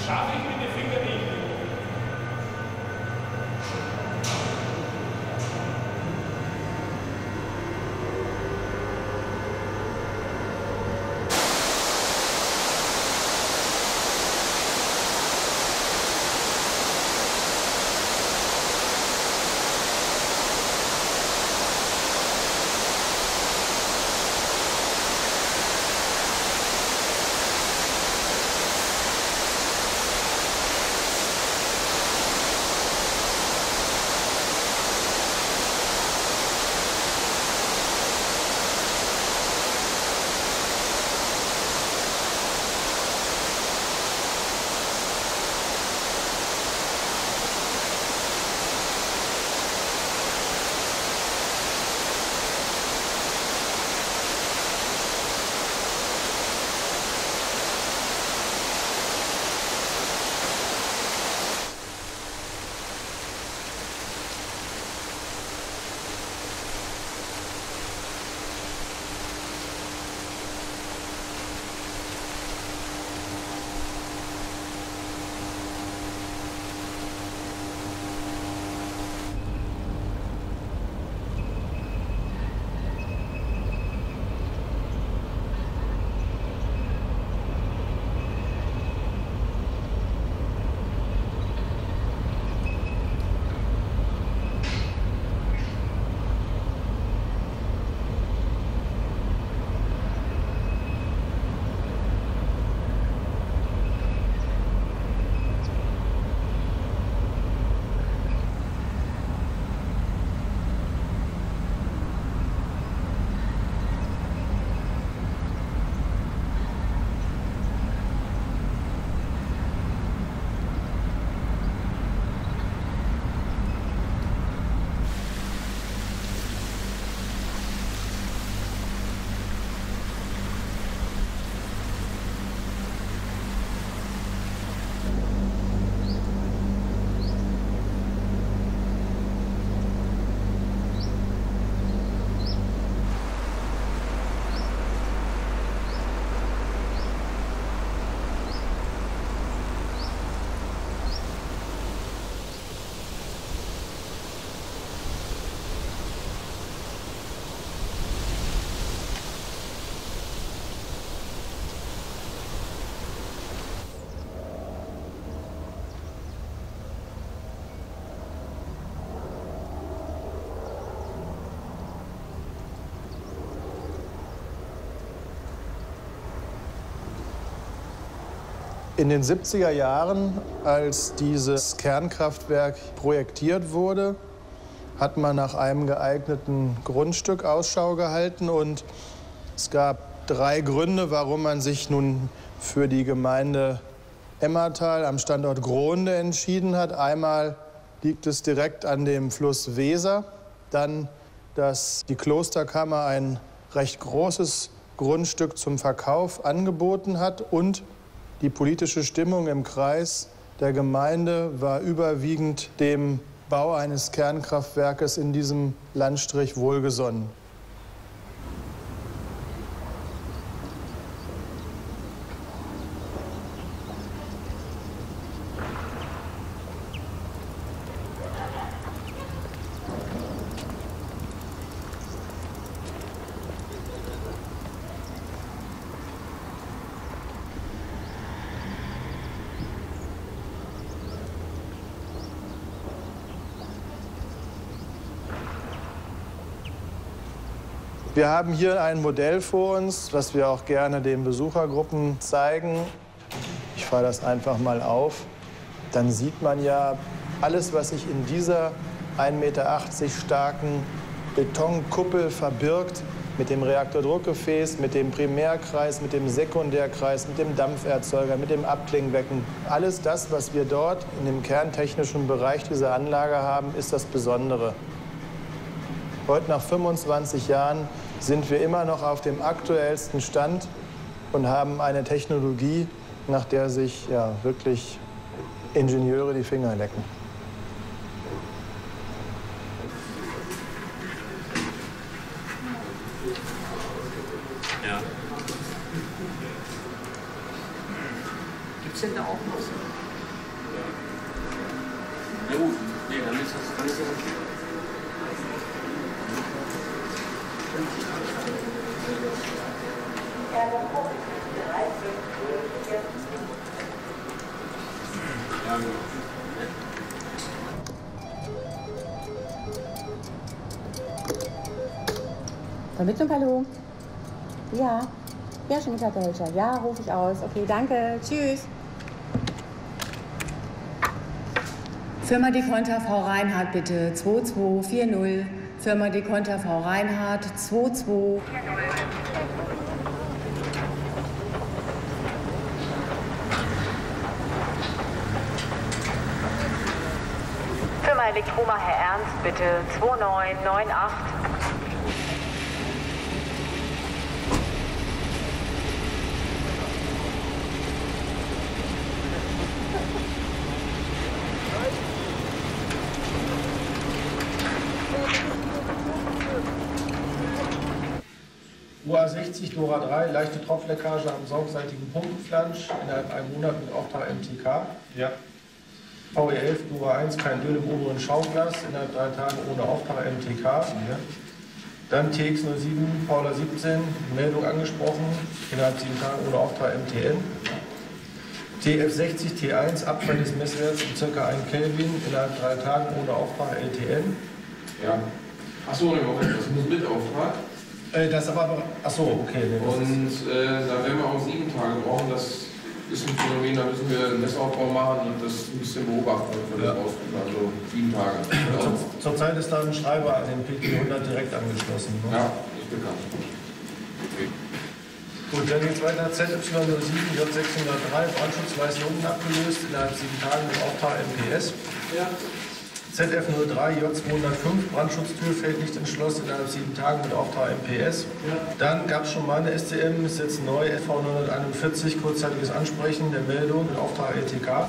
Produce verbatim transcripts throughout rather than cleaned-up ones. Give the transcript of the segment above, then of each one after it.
Schaffe ich mit den Fingern nicht. In den siebziger Jahren, als dieses Kernkraftwerk projektiert wurde, hat man nach einem geeigneten Grundstück Ausschau gehalten. Und es gab drei Gründe, warum man sich nun für die Gemeinde Emmertal am Standort Grohnde entschieden hat. Einmal liegt es direkt an dem Fluss Weser. Dann, dass die Klosterkammer ein recht großes Grundstück zum Verkauf angeboten hat. Und die politische Stimmung im Kreis der Gemeinde war überwiegend dem Bau eines Kernkraftwerkes in diesem Landstrich wohlgesonnen. Wir haben hier ein Modell vor uns, was wir auch gerne den Besuchergruppen zeigen. Ich fahre das einfach mal auf. Dann sieht man ja alles, was sich in dieser ein Meter achtzig starken Betonkuppel verbirgt, mit dem Reaktordruckgefäß, mit dem Primärkreis, mit dem Sekundärkreis, mit dem Dampferzeuger, mit dem Abklingbecken. Alles das, was wir dort in dem kerntechnischen Bereich dieser Anlage haben, ist das Besondere. Heute, nach fünfundzwanzig Jahren, sind wir immer noch auf dem aktuellsten Stand und haben eine Technologie, nach der sich ja, wirklich Ingenieure die Finger lecken. Ja. Gibt es denn da auch noch so Ja gut, nee, dann ist das, dann ist das okay. Ja, genau. Vermittlung, hallo? Ja. Ja, Chemiker-Gehälter. Ja, rufe ich aus. Okay, danke. Tschüss. Firma Dekonter, Frau Reinhardt, bitte. zwei zwei vier null. Firma Dekonter, Frau Reinhardt, zwei zwei vier null. Firma Elektroma, Herr Ernst, bitte. zwei neun neun acht. U A sechzig, Dora drei, leichte Tropfleckage am saugseitigen Pumpenflansch innerhalb einem Monat mit Auftrag M T K. Ja. V E elf, Dora eins, kein Öl im oberen Schauglas, innerhalb drei Tagen ohne Auftrag M T K. Ja. Dann T X null sieben, Paula siebzehn, Meldung angesprochen, innerhalb sieben Tagen ohne Auftrag M T N. T F sechzig, T eins, Abfall des Messwerts um ca. ein Kelvin, innerhalb drei Tagen ohne Auftrag L T N. Ja. Achso, ne, Moment, das muss mit Auftrag. Äh, das aber, achso, okay. Ne, und äh, da werden wir auch sieben Tage brauchen. Das ist ein Phänomen, da müssen wir einen Messaufbau machen und das ein bisschen beobachten für das Ausdruck. Also sieben Tage. Zur, Zurzeit ist da ein Schreiber an den P T hundert direkt angeschlossen. Ne? Ja, ist bekannt. Okay. Gut, dann geht es weiter. Z Y null sieben, J sechshundertdrei, Brandschutzweiß unten abgelöst, innerhalb sieben Tagen mit Auftrag M P S. Ja. Z F null drei, J zweihundertfünf, Brandschutztür fällt nicht ins Schloss, innerhalb sieben Tagen mit Auftrag M P S. Ja. Dann gab es schon mal eine S C M, ist jetzt neu, F V neunhunderteinundvierzig, kurzzeitiges Ansprechen der Meldung mit Auftrag L T K.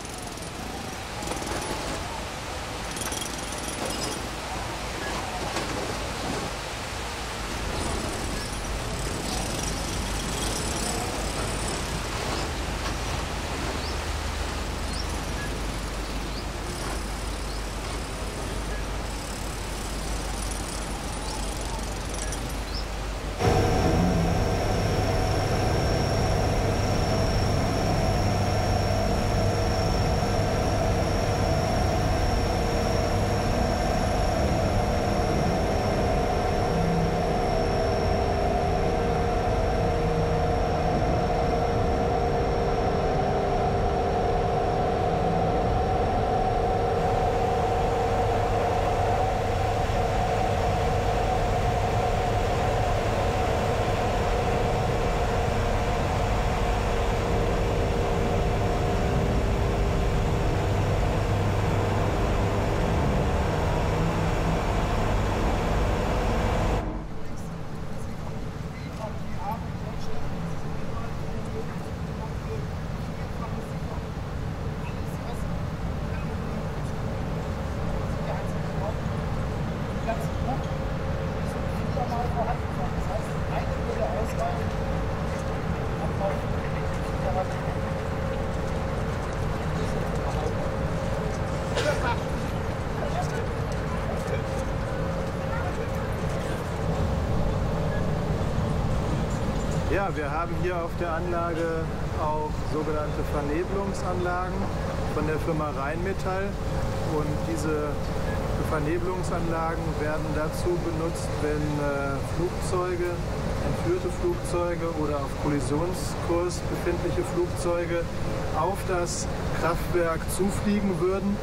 Ja, wir haben hier auf der Anlage auch sogenannte Vernebelungsanlagen von der Firma Rheinmetall. Und diese Vernebelungsanlagen werden dazu benutzt, wenn äh, Flugzeuge, entführte Flugzeuge oder auf Kollisionskurs befindliche Flugzeuge auf das Kraftwerk zufliegen würden.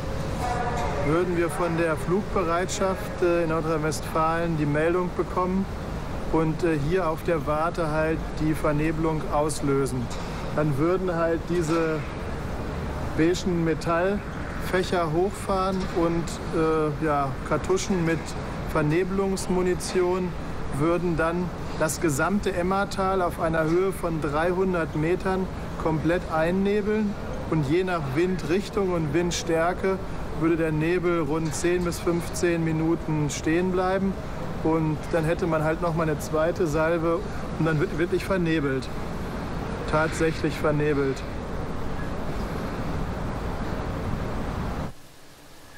Würden wir von der Flugbereitschaft äh, in Nordrhein-Westfalen die Meldung bekommen und äh, hier auf der Warte halt die Vernebelung auslösen. Dann würden halt diese beigen Metallfächer hochfahren und äh, ja, Kartuschen mit Vernebelungsmunition würden dann das gesamte Emmertal auf einer Höhe von dreihundert Metern komplett einnebeln. Und je nach Windrichtung und Windstärke würde der Nebel rund zehn bis fünfzehn Minuten stehen bleiben. Und dann hätte man halt noch mal eine zweite Salve und dann wird wirklich vernebelt. Tatsächlich vernebelt.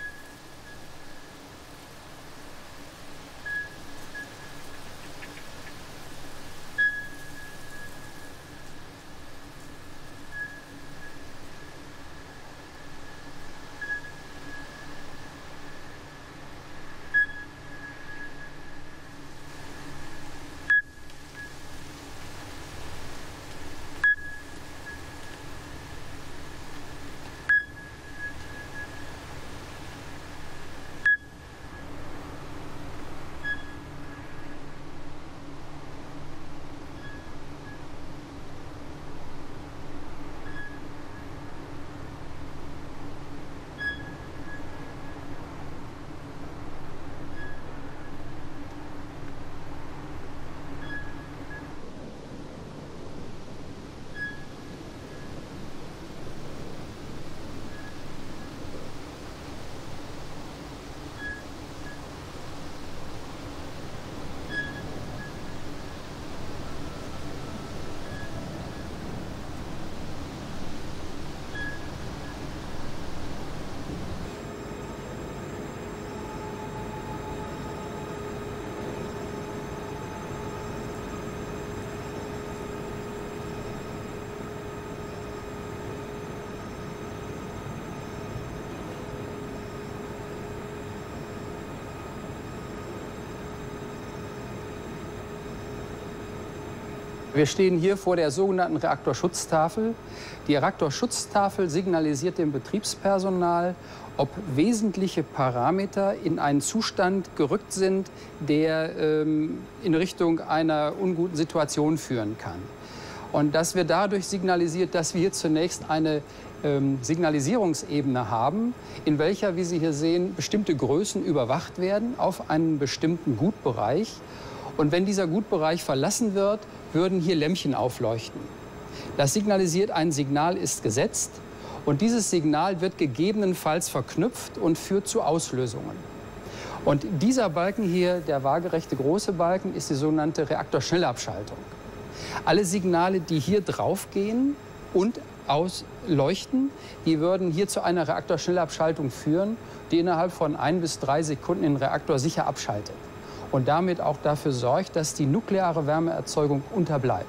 Wir stehen hier vor der sogenannten Reaktorschutztafel. Die Reaktorschutztafel signalisiert dem Betriebspersonal, ob wesentliche Parameter in einen Zustand gerückt sind, der ähm, in Richtung einer unguten Situation führen kann. Und das wird dadurch signalisiert, dass wir hier zunächst eine ähm, Signalisierungsebene haben, in welcher, wie Sie hier sehen, bestimmte Größen überwacht werden auf einen bestimmten Gutbereich. Und wenn dieser Gutbereich verlassen wird, würden hier Lämpchen aufleuchten. Das signalisiert, ein Signal ist gesetzt. Und dieses Signal wird gegebenenfalls verknüpft und führt zu Auslösungen. Und dieser Balken hier, der waagerechte große Balken, ist die sogenannte Reaktorschnellabschaltung. Alle Signale, die hier drauf gehen und ausleuchten, die würden hier zu einer Reaktorschnellabschaltung führen, die innerhalb von ein bis drei Sekunden den Reaktor sicher abschaltet. Und damit auch dafür sorgt, dass die nukleare Wärmeerzeugung unterbleibt.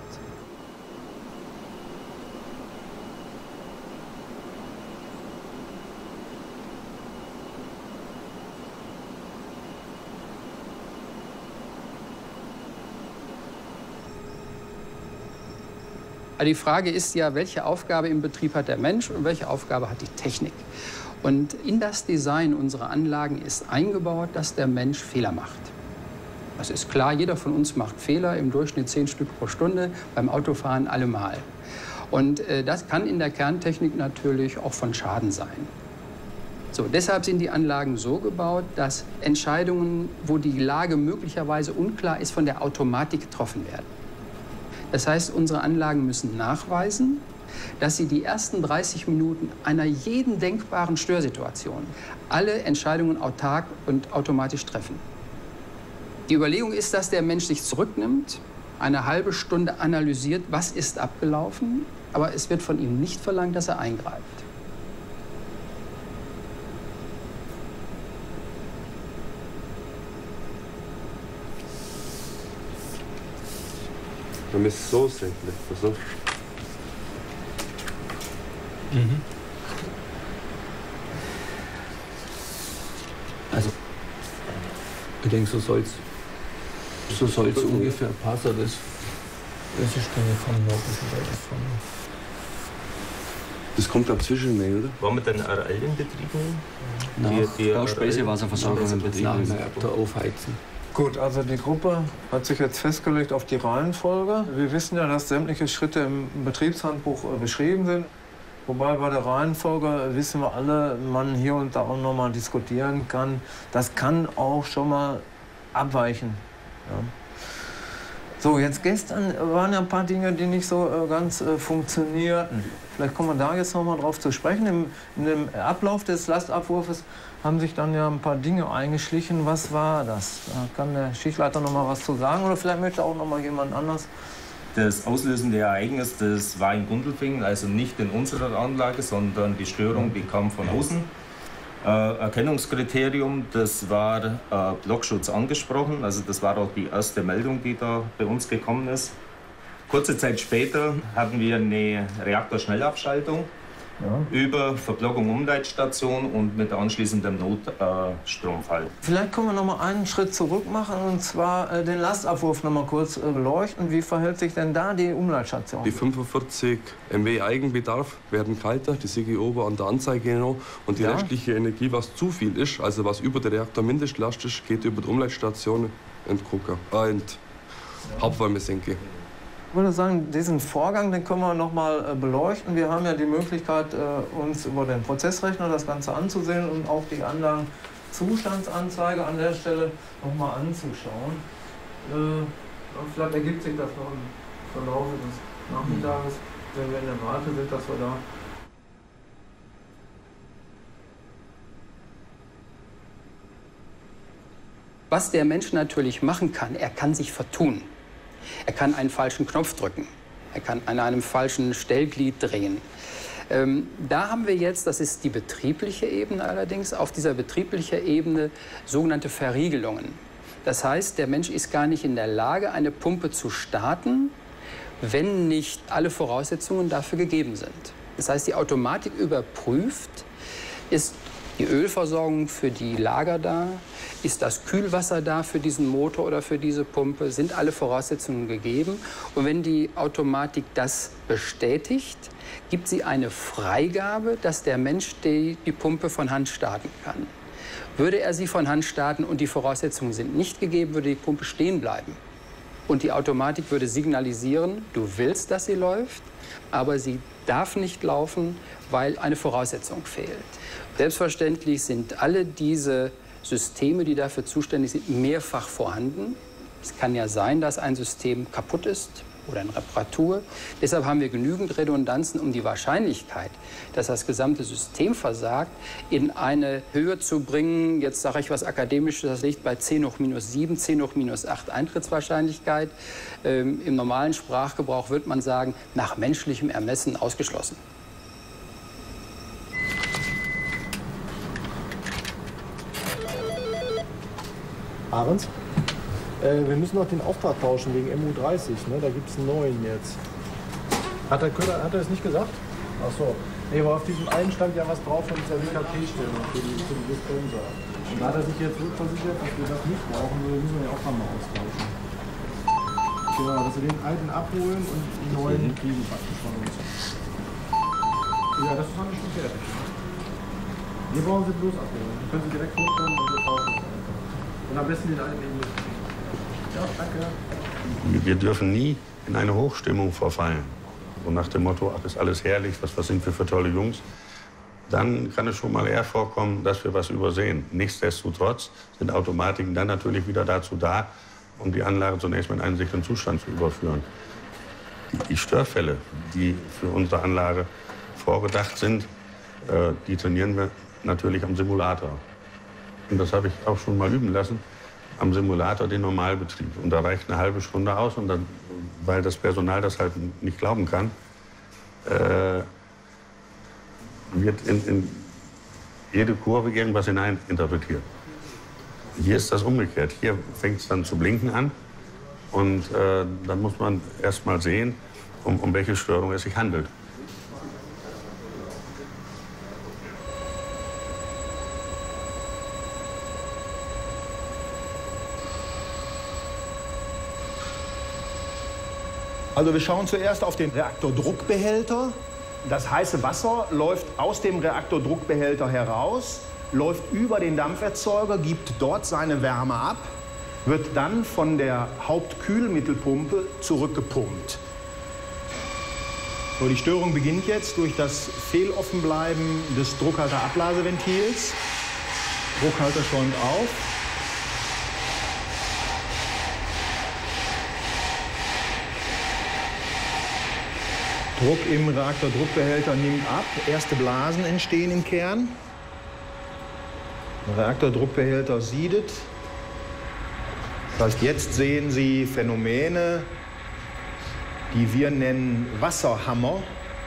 Die Frage ist ja, welche Aufgabe im Betrieb hat der Mensch und welche Aufgabe hat die Technik? Und in das Design unserer Anlagen ist eingebaut, dass der Mensch Fehler macht. Das ist klar, jeder von uns macht Fehler, im Durchschnitt zehn Stück pro Stunde, beim Autofahren allemal. Und äh, das kann in der Kerntechnik natürlich auch von Schaden sein. So, deshalb sind die Anlagen so gebaut, dass Entscheidungen, wo die Lage möglicherweise unklar ist, von der Automatik getroffen werden. Das heißt, unsere Anlagen müssen nachweisen, dass sie die ersten dreißig Minuten einer jeden denkbaren Störsituation alle Entscheidungen autark und automatisch treffen. Die Überlegung ist, dass der Mensch sich zurücknimmt, eine halbe Stunde analysiert, was ist abgelaufen, aber es wird von ihm nicht verlangt, dass er eingreift. Man muss so senken, also. Mhm. Also, ich denke, so soll es so soll's ungefähr passen. Das, das ist dann von noch ein bisschen weiter von. Das kommt ab Zwischenmail, oder? Waren wir dann R L in Betrieb nehmen? Nach Die, die Bauspeisewasserversorgung in Betrieb nach dem Reaktor aufheizen. Gut, also die Gruppe hat sich jetzt festgelegt auf die Reihenfolge. Wir wissen ja, dass sämtliche Schritte im Betriebshandbuch beschrieben sind. Wobei bei der Reihenfolge wissen wir alle, man hier und da auch noch mal diskutieren kann. Das kann auch schon mal abweichen. Ja. So, jetzt gestern waren ja ein paar Dinge, die nicht so äh, ganz äh, funktionierten. Vielleicht kommen wir da jetzt noch mal drauf zu sprechen. Im, in dem Ablauf des Lastabwurfes haben sich dann ja ein paar Dinge eingeschlichen. Was war das? Da kann der Schichtleiter noch mal was zu sagen oder vielleicht möchte auch noch mal jemand anders. Das auslösende Ereignis, das war in Gundelfingen, also nicht in unserer Anlage, sondern die Störung, die kam von außen. Äh, Erkennungskriterium, das war äh, Blockschutz angesprochen, also das war auch die erste Meldung, die da bei uns gekommen ist. Kurze Zeit später hatten wir eine Reaktorschnellabschaltung. Ja. Über Verblockung Umleitstation und mit anschließendem Notstromfall. Äh, Vielleicht können wir noch mal einen Schritt zurück machen und zwar äh, den Lastabwurf noch mal kurz äh, beleuchten. Wie verhält sich denn da die Umleitstation? Die fünfundvierzig Megawatt Eigenbedarf werden kalter, die sehe ich oben an der Anzeige genau. Und die ja. restliche Energie, was zu viel ist, also was über der Reaktormindestlast ist, geht über die Umleitstation in Drucker, äh, in die Hauptwärmesenke. Ich würde sagen, diesen Vorgang, den können wir noch mal beleuchten. Wir haben ja die Möglichkeit, uns über den Prozessrechner das Ganze anzusehen und auch die Anlagenzustandsanzeige an der Stelle noch mal anzuschauen. Vielleicht ergibt sich das noch im Verlauf des Nachmittages, wenn wir in der Warte sind, dass wir da. Was der Mensch natürlich machen kann, er kann sich vertun. Er kann einen falschen Knopf drücken. Er kann an einem falschen Stellglied drehen. Ähm, da haben wir jetzt, das ist die betriebliche Ebene allerdings, auf dieser betrieblichen Ebene sogenannte Verriegelungen. Das heißt, der Mensch ist gar nicht in der Lage, eine Pumpe zu starten, wenn nicht alle Voraussetzungen dafür gegeben sind. Das heißt, die Automatik überprüft, ist die Ölversorgung für die Lager da? Ist das Kühlwasser da für diesen Motor oder für diese Pumpe? Sind alle Voraussetzungen gegeben? Und wenn die Automatik das bestätigt, gibt sie eine Freigabe, dass der Mensch die, die Pumpe von Hand starten kann. Würde er sie von Hand starten und die Voraussetzungen sind nicht gegeben, würde die Pumpe stehen bleiben. Und die Automatik würde signalisieren, du willst, dass sie läuft, aber sie darf nicht laufen, weil eine Voraussetzung fehlt. Selbstverständlich sind alle diese Systeme, die dafür zuständig sind, mehrfach vorhanden. Es kann ja sein, dass ein System kaputt ist oder in Reparatur. Deshalb haben wir genügend Redundanzen, um die Wahrscheinlichkeit, dass das gesamte System versagt, in eine Höhe zu bringen. Jetzt sage ich was Akademisches, das liegt bei zehn hoch minus sieben, zehn hoch minus acht Eintrittswahrscheinlichkeit. Ähm, Im normalen Sprachgebrauch würde man sagen, nach menschlichem Ermessen ausgeschlossen. Ahrens? Äh, wir müssen noch den Auftrag tauschen wegen M U dreißig, ne? Da gibt es einen neuen jetzt. Hat der Köhler, hat er das nicht gesagt? Ach so. Nee, aber auf diesem einen stand ja was drauf von dieser W K T-Stellung für die, für die Dispenser. Und da hat er sich jetzt rückversichert, dass wir das nicht brauchen, wir müssen den Auftrag mal austauschen. Genau, dass wir den alten abholen und die neuen kriegen praktisch von uns. Ja, das ist noch nicht fertig. Wir brauchen sie bloß abholen. Dann können sie direkt hochkommen und wir tauschen das einfach. Und am besten den alten eben mit. Ja, danke. Wir dürfen nie in eine Hochstimmung verfallen. So nach dem Motto, ach, ist alles herrlich, was, was sind wir für tolle Jungs. Dann kann es schon mal eher vorkommen, dass wir was übersehen. Nichtsdestotrotz sind Automatiken dann natürlich wieder dazu da, um die Anlage zunächst mal in einen sicheren Zustand zu überführen. Die, die Störfälle, die für unsere Anlage vorgedacht sind, äh, die trainieren wir natürlich am Simulator. Und das habe ich auch schon mal üben lassen, am Simulator den Normalbetrieb. Und da reicht eine halbe Stunde aus, und dann, weil das Personal das halt nicht glauben kann, äh, wird in, in jede Kurve irgendwas hinein interpretiert. Hier ist das umgekehrt. Hier fängt es dann zu blinken an, und äh, dann muss man erst mal sehen, um, um welche Störung es sich handelt. Also wir schauen zuerst auf den Reaktordruckbehälter. Das heiße Wasser läuft aus dem Reaktordruckbehälter heraus, läuft über den Dampferzeuger, gibt dort seine Wärme ab, wird dann von der Hauptkühlmittelpumpe zurückgepumpt. So, die Störung beginnt jetzt durch das Fehloffenbleiben des Druckhalter-Ablaseventils. Druckhalter schäumt auf. Druck im Reaktordruckbehälter nimmt ab, erste Blasen entstehen im Kern. Der Reaktordruckbehälter siedet. Das heißt, jetzt sehen Sie Phänomene, die wir nennen Wasserhammer,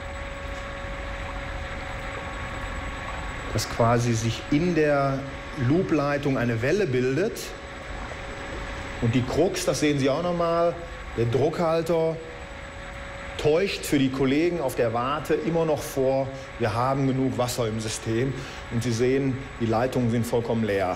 dass quasi sich in der Loopleitung eine Welle bildet. Und die Krux, das sehen Sie auch nochmal, der Druckhalter täuscht für die Kollegen auf der Warte immer noch vor, wir haben genug Wasser im System. Und Sie sehen, die Leitungen sind vollkommen leer.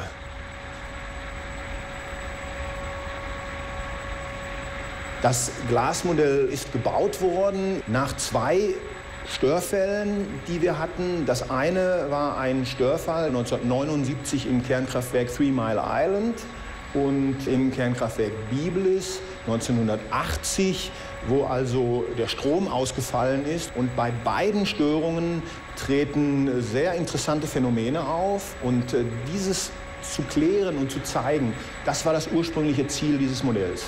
Das Glasmodell ist gebaut worden nach zwei Störfällen, die wir hatten. Das eine war ein Störfall neunzehnhundertneunundsiebzig im Kernkraftwerk Three Mile Island und im Kernkraftwerk Biblis neunzehnhundertachtzig, wo also der Strom ausgefallen ist. Und bei beiden Störungen treten sehr interessante Phänomene auf. Und äh, dieses zu klären und zu zeigen, das war das ursprüngliche Ziel dieses Modells.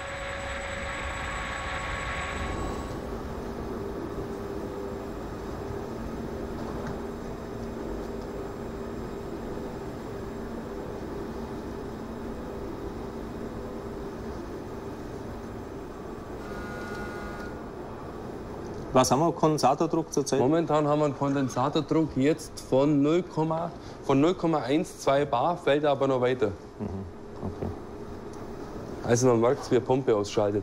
Was haben wir Kondensatordruck zurzeit? Momentan haben wir einen Kondensatordruck jetzt von null Komma zwölf Bar, fällt aber noch weiter. Mhm. Okay. Also man merkt, wie eine Pumpe ausschaltet.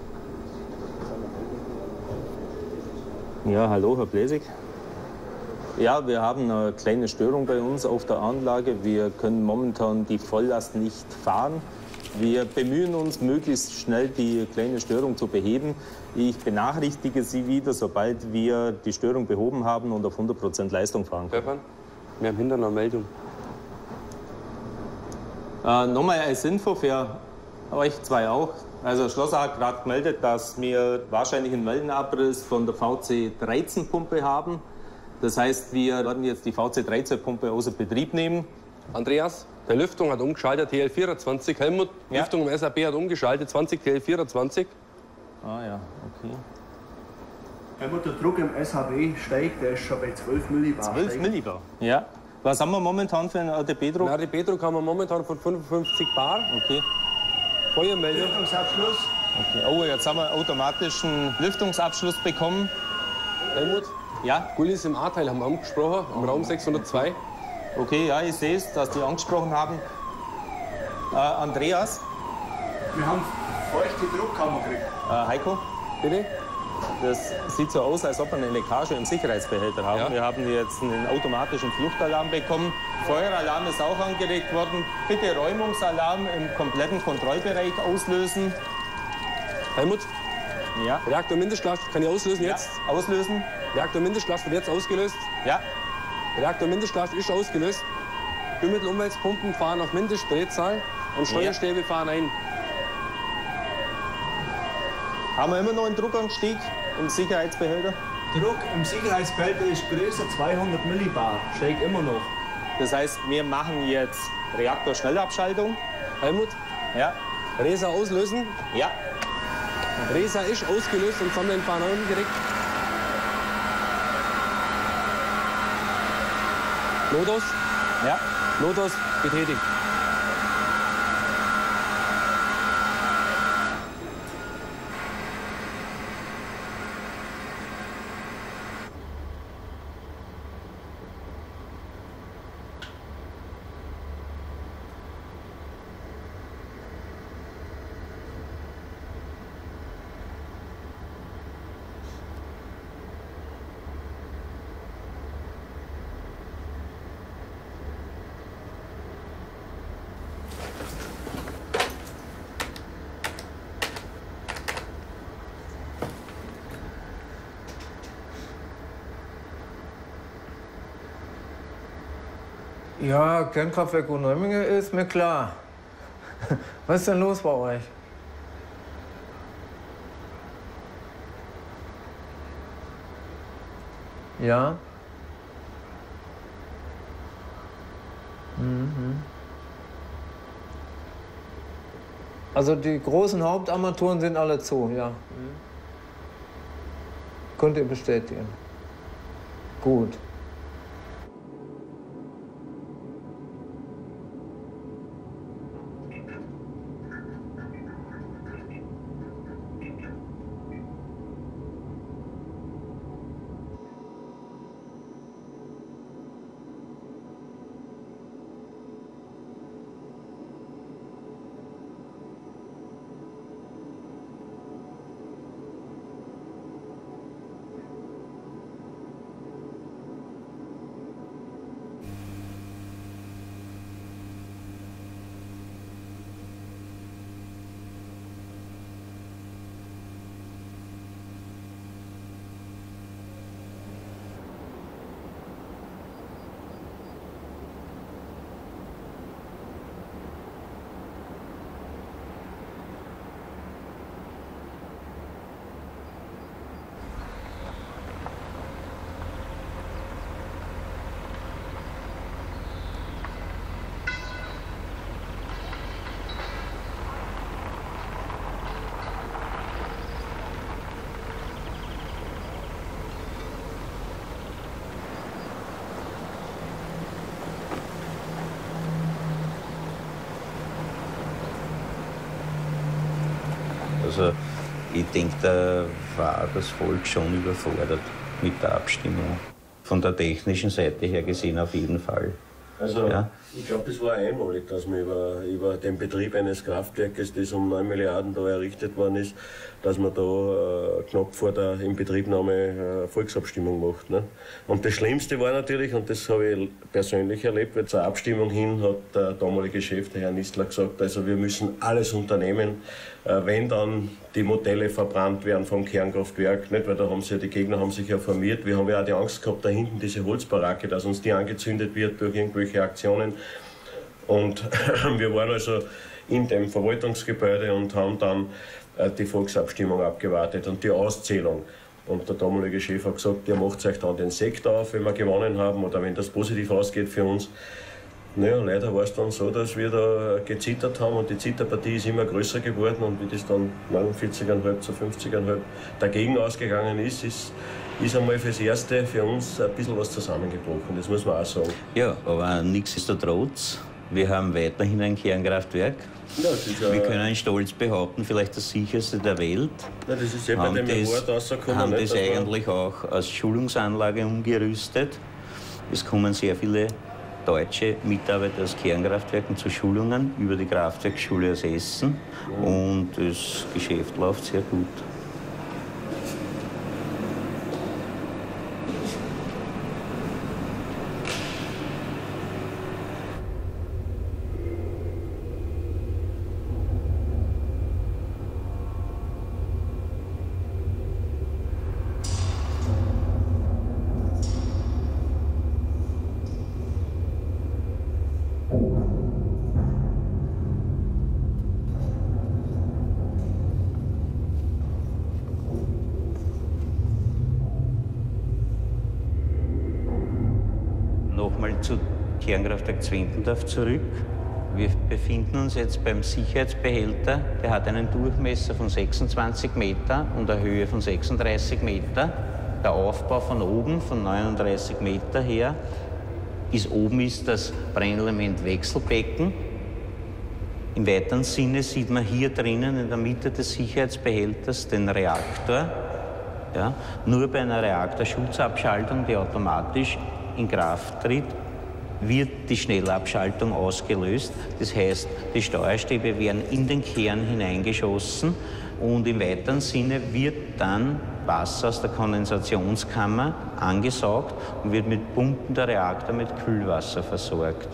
Ja, hallo, Herr Blesig. Ja, wir haben eine kleine Störung bei uns auf der Anlage. Wir können momentan die Volllast nicht fahren. Wir bemühen uns, möglichst schnell die kleine Störung zu beheben. Ich benachrichtige Sie wieder, sobald wir die Störung behoben haben und auf hundert Prozent Leistung fahren können. Stefan, wir haben hinter einer Meldung. Äh, nochmal als Info für euch zwei auch. Also Schlosser hat gerade gemeldet, dass wir wahrscheinlich einen Wellenabriss von der V C dreizehn Pumpe haben. Das heißt, wir werden jetzt die V C dreizehn Pumpe außer Betrieb nehmen. Andreas, der Lüftung hat umgeschaltet, T L vierundzwanzig. Helmut, Ja. Lüftung im S A B hat umgeschaltet, zwanzig T L vierundzwanzig. Ah ja, okay. Helmut, der Druck im S H B steigt, der ist schon bei zwölf Millibar. zwölf Millibar? Ja. Was haben wir momentan für einen A D B-Druck? Den A D B-Druck haben wir momentan von fünfundfünfzig Bar. Okay. Feuermeldung. Lüftungsabschluss. Okay. Oh, jetzt haben wir automatisch einen Lüftungsabschluss bekommen. Helmut, Ja? Gullis im A-Teil haben wir angesprochen, im Raum sechshundertzwei. Okay, ja, ich sehe es, dass die angesprochen haben. Äh, Andreas? Wir haben feuchte Druckkammer gekriegt. Äh, Heiko? Bitte? Das sieht so aus, als ob wir eine Leckage im Sicherheitsbehälter haben. Ja. Wir haben jetzt einen automatischen Fluchtalarm bekommen. Feueralarm ist auch angeregt worden. Bitte Räumungsalarm im kompletten Kontrollbereich auslösen. Helmut, Ja. Reaktor Mindestlast kann ich auslösen jetzt? Ja. Auslösen. Reaktor Mindestlast wird jetzt ausgelöst. Ja. Reaktor Mindestlast ist ausgelöst. Bümmittelumwälzpumpen fahren auf Mindestdrehzahl und Steuerstäbe Ja. fahren ein. Haben wir immer noch einen Druckanstieg im Sicherheitsbehälter? Druck im Sicherheitsbehälter ist größer, zweihundert Millibar. Steigt immer noch. Das heißt, wir machen jetzt Reaktorschnellabschaltung. Helmut, Ja. Resa auslösen. Ja. Resa ist ausgelöst und von den fahren umgeregt. Lodos, Ja. Lodos betätigt. Ja, Kernkraftwerk Unremmingen ist mir klar. Was ist denn los bei euch? Ja? Mhm. Also die großen Hauptarmaturen sind alle zu, ja. Mhm. Könnt ihr bestätigen. Gut. Also ich denke, da war das Volk schon überfordert mit der Abstimmung. Von der technischen Seite her gesehen auf jeden Fall. Also Ja. ich glaube, das war einmalig, dass man über, über den Betrieb eines Kraftwerkes, das um neun Milliarden da errichtet worden ist, dass man da äh, knapp vor der Inbetriebnahme äh, Volksabstimmung macht. Ne? Und das Schlimmste war natürlich, und das habe ich persönlich erlebt, weil zur Abstimmung hin hat der damalige Chef, der Herr Nistler, gesagt, also wir müssen alles unternehmen, äh, wenn dann die Modelle verbrannt werden vom Kernkraftwerk, nicht? Weil da haben sie ja, die Gegner haben sich ja formiert. Wir haben ja auch die Angst gehabt, da hinten diese Holzbaracke, dass uns die angezündet wird durch irgendwelche Aktionen. Und wir waren also in dem Verwaltungsgebäude und haben dann äh, die Volksabstimmung abgewartet und die Auszählung. Und der damalige Chef hat gesagt, ihr macht euch dann den Sekt auf, wenn wir gewonnen haben oder wenn das positiv ausgeht für uns. Naja, leider war es dann so, dass wir da gezittert haben und die Zitterpartie ist immer größer geworden und wie das dann neunundvierzig Komma fünf zu fünfzig Komma fünf dagegen ausgegangen ist, ist, ist einmal fürs Erste für uns ein bisschen was zusammengebrochen, das muss man auch sagen. Ja, aber nichtsdestotrotz, wir haben weiterhin ein Kernkraftwerk. Ja, das ist ja, wir können stolz behaupten, vielleicht das sicherste der Welt. Ja, das ist ja bei haben dem das, Award rausgekommen. haben nicht, das eigentlich auch als Schulungsanlage umgerüstet. Es kommen sehr viele deutsche Mitarbeiter aus Kernkraftwerken zu Schulungen über die Kraftwerksschule aus Essen. Und das Geschäft läuft sehr gut. Nochmal zu Kernkraftwerk Zwentendorf zurück. Wir befinden uns jetzt beim Sicherheitsbehälter. Der hat einen Durchmesser von sechsundzwanzig Meter und eine Höhe von sechsunddreißig Meter. Der Aufbau von oben, von neununddreißig Meter her, ist oben ist das Brennelement Wechselbecken. Im weiteren Sinne sieht man hier drinnen in der Mitte des Sicherheitsbehälters den Reaktor. Ja, nur bei einer Reaktorschutzabschaltung, die automatisch in Kraft tritt, wird die Schnellabschaltung ausgelöst. Das heißt, die Steuerstäbe werden in den Kern hineingeschossen und im weiteren Sinne wird dann Wasser aus der Kondensationskammer angesaugt und wird mit Pumpen der Reaktor mit Kühlwasser versorgt.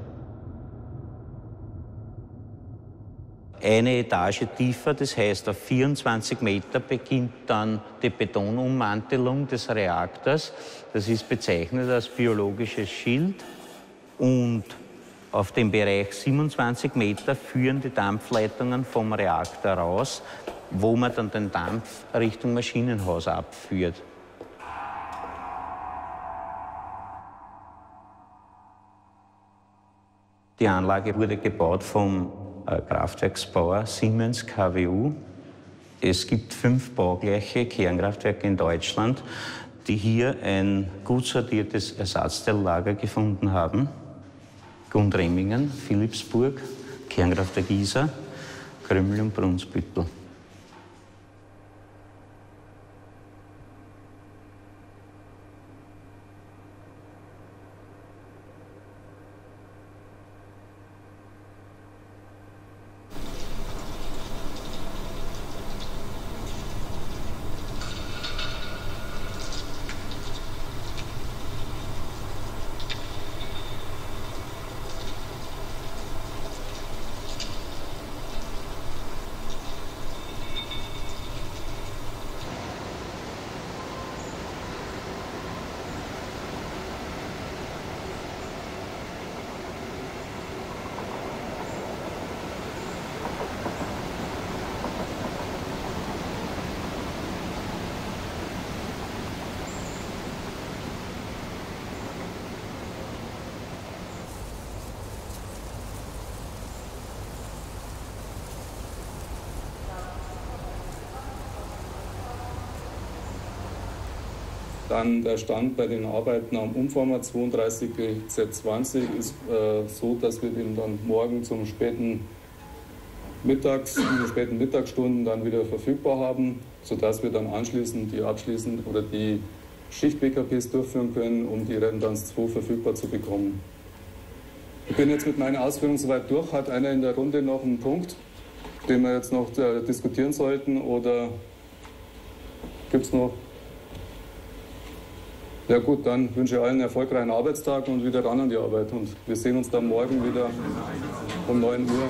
Eine Etage tiefer, das heißt auf vierundzwanzig Meter, beginnt dann die Betonummantelung des Reaktors. Das ist bezeichnet als biologisches Schild. Und auf dem Bereich siebenundzwanzig Meter führen die Dampfleitungen vom Reaktor raus, wo man dann den Dampf Richtung Maschinenhaus abführt. Die Anlage wurde gebaut vom Kraftwerksbauer Siemens K W U. Es gibt fünf baugleiche Kernkraftwerke in Deutschland, die hier ein gut sortiertes Ersatzteillager gefunden haben. Gundremmingen, Philipsburg, Kernkraftwerk Isar, Krümmel und Brunsbüttel. Dann der Stand bei den Arbeiten am Umformer zweiunddreißig Z zwanzig ist äh, so, dass wir den dann morgen zum späten Mittags, in den späten Mittagsstunden dann wieder verfügbar haben, sodass wir dann anschließend die abschließend oder die Schicht-B K Ps durchführen können, um die Redundanz zwei verfügbar zu bekommen. Ich bin jetzt mit meinen Ausführungen soweit durch. Hat einer in der Runde noch einen Punkt, den wir jetzt noch äh, diskutieren sollten, oder gibt es noch? Ja gut, dann wünsche ich allen einen erfolgreichen Arbeitstag und wieder ran an die Arbeit. Und wir sehen uns dann morgen wieder um neun Uhr.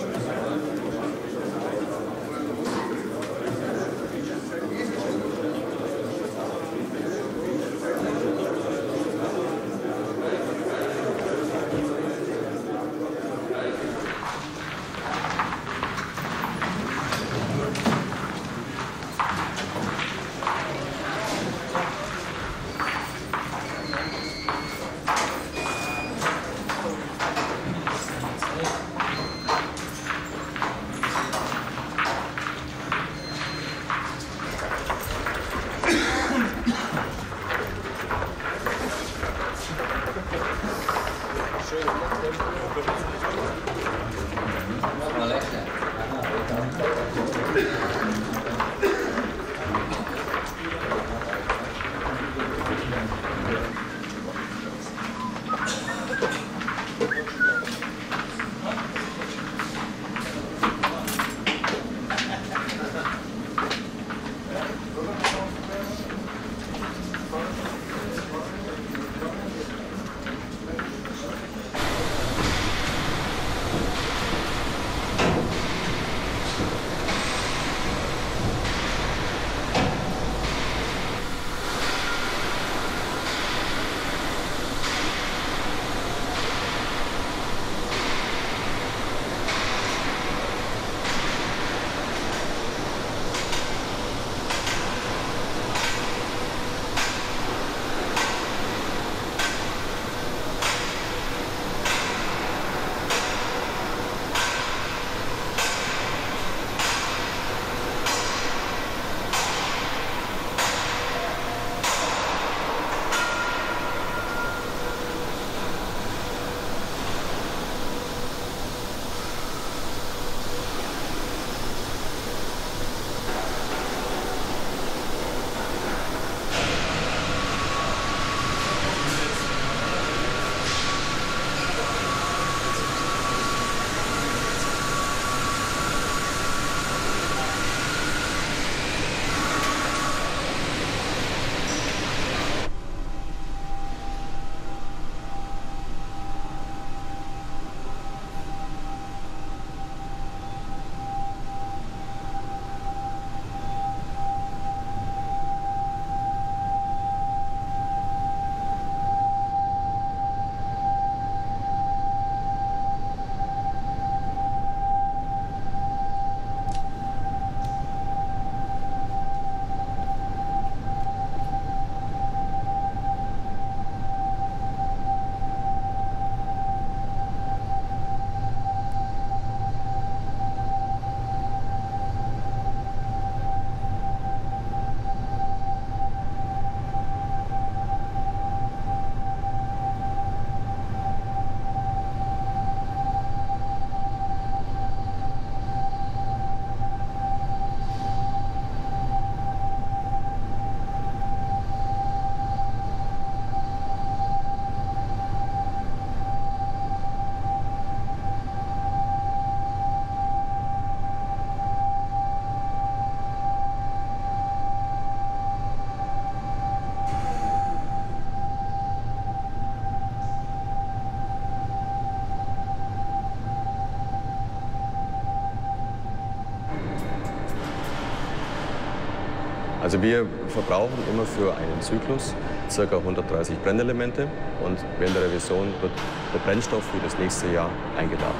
Also wir verbrauchen immer für einen Zyklus ca. hundertdreißig Brennelemente und während der Revision wird der Brennstoff für das nächste Jahr eingeladen.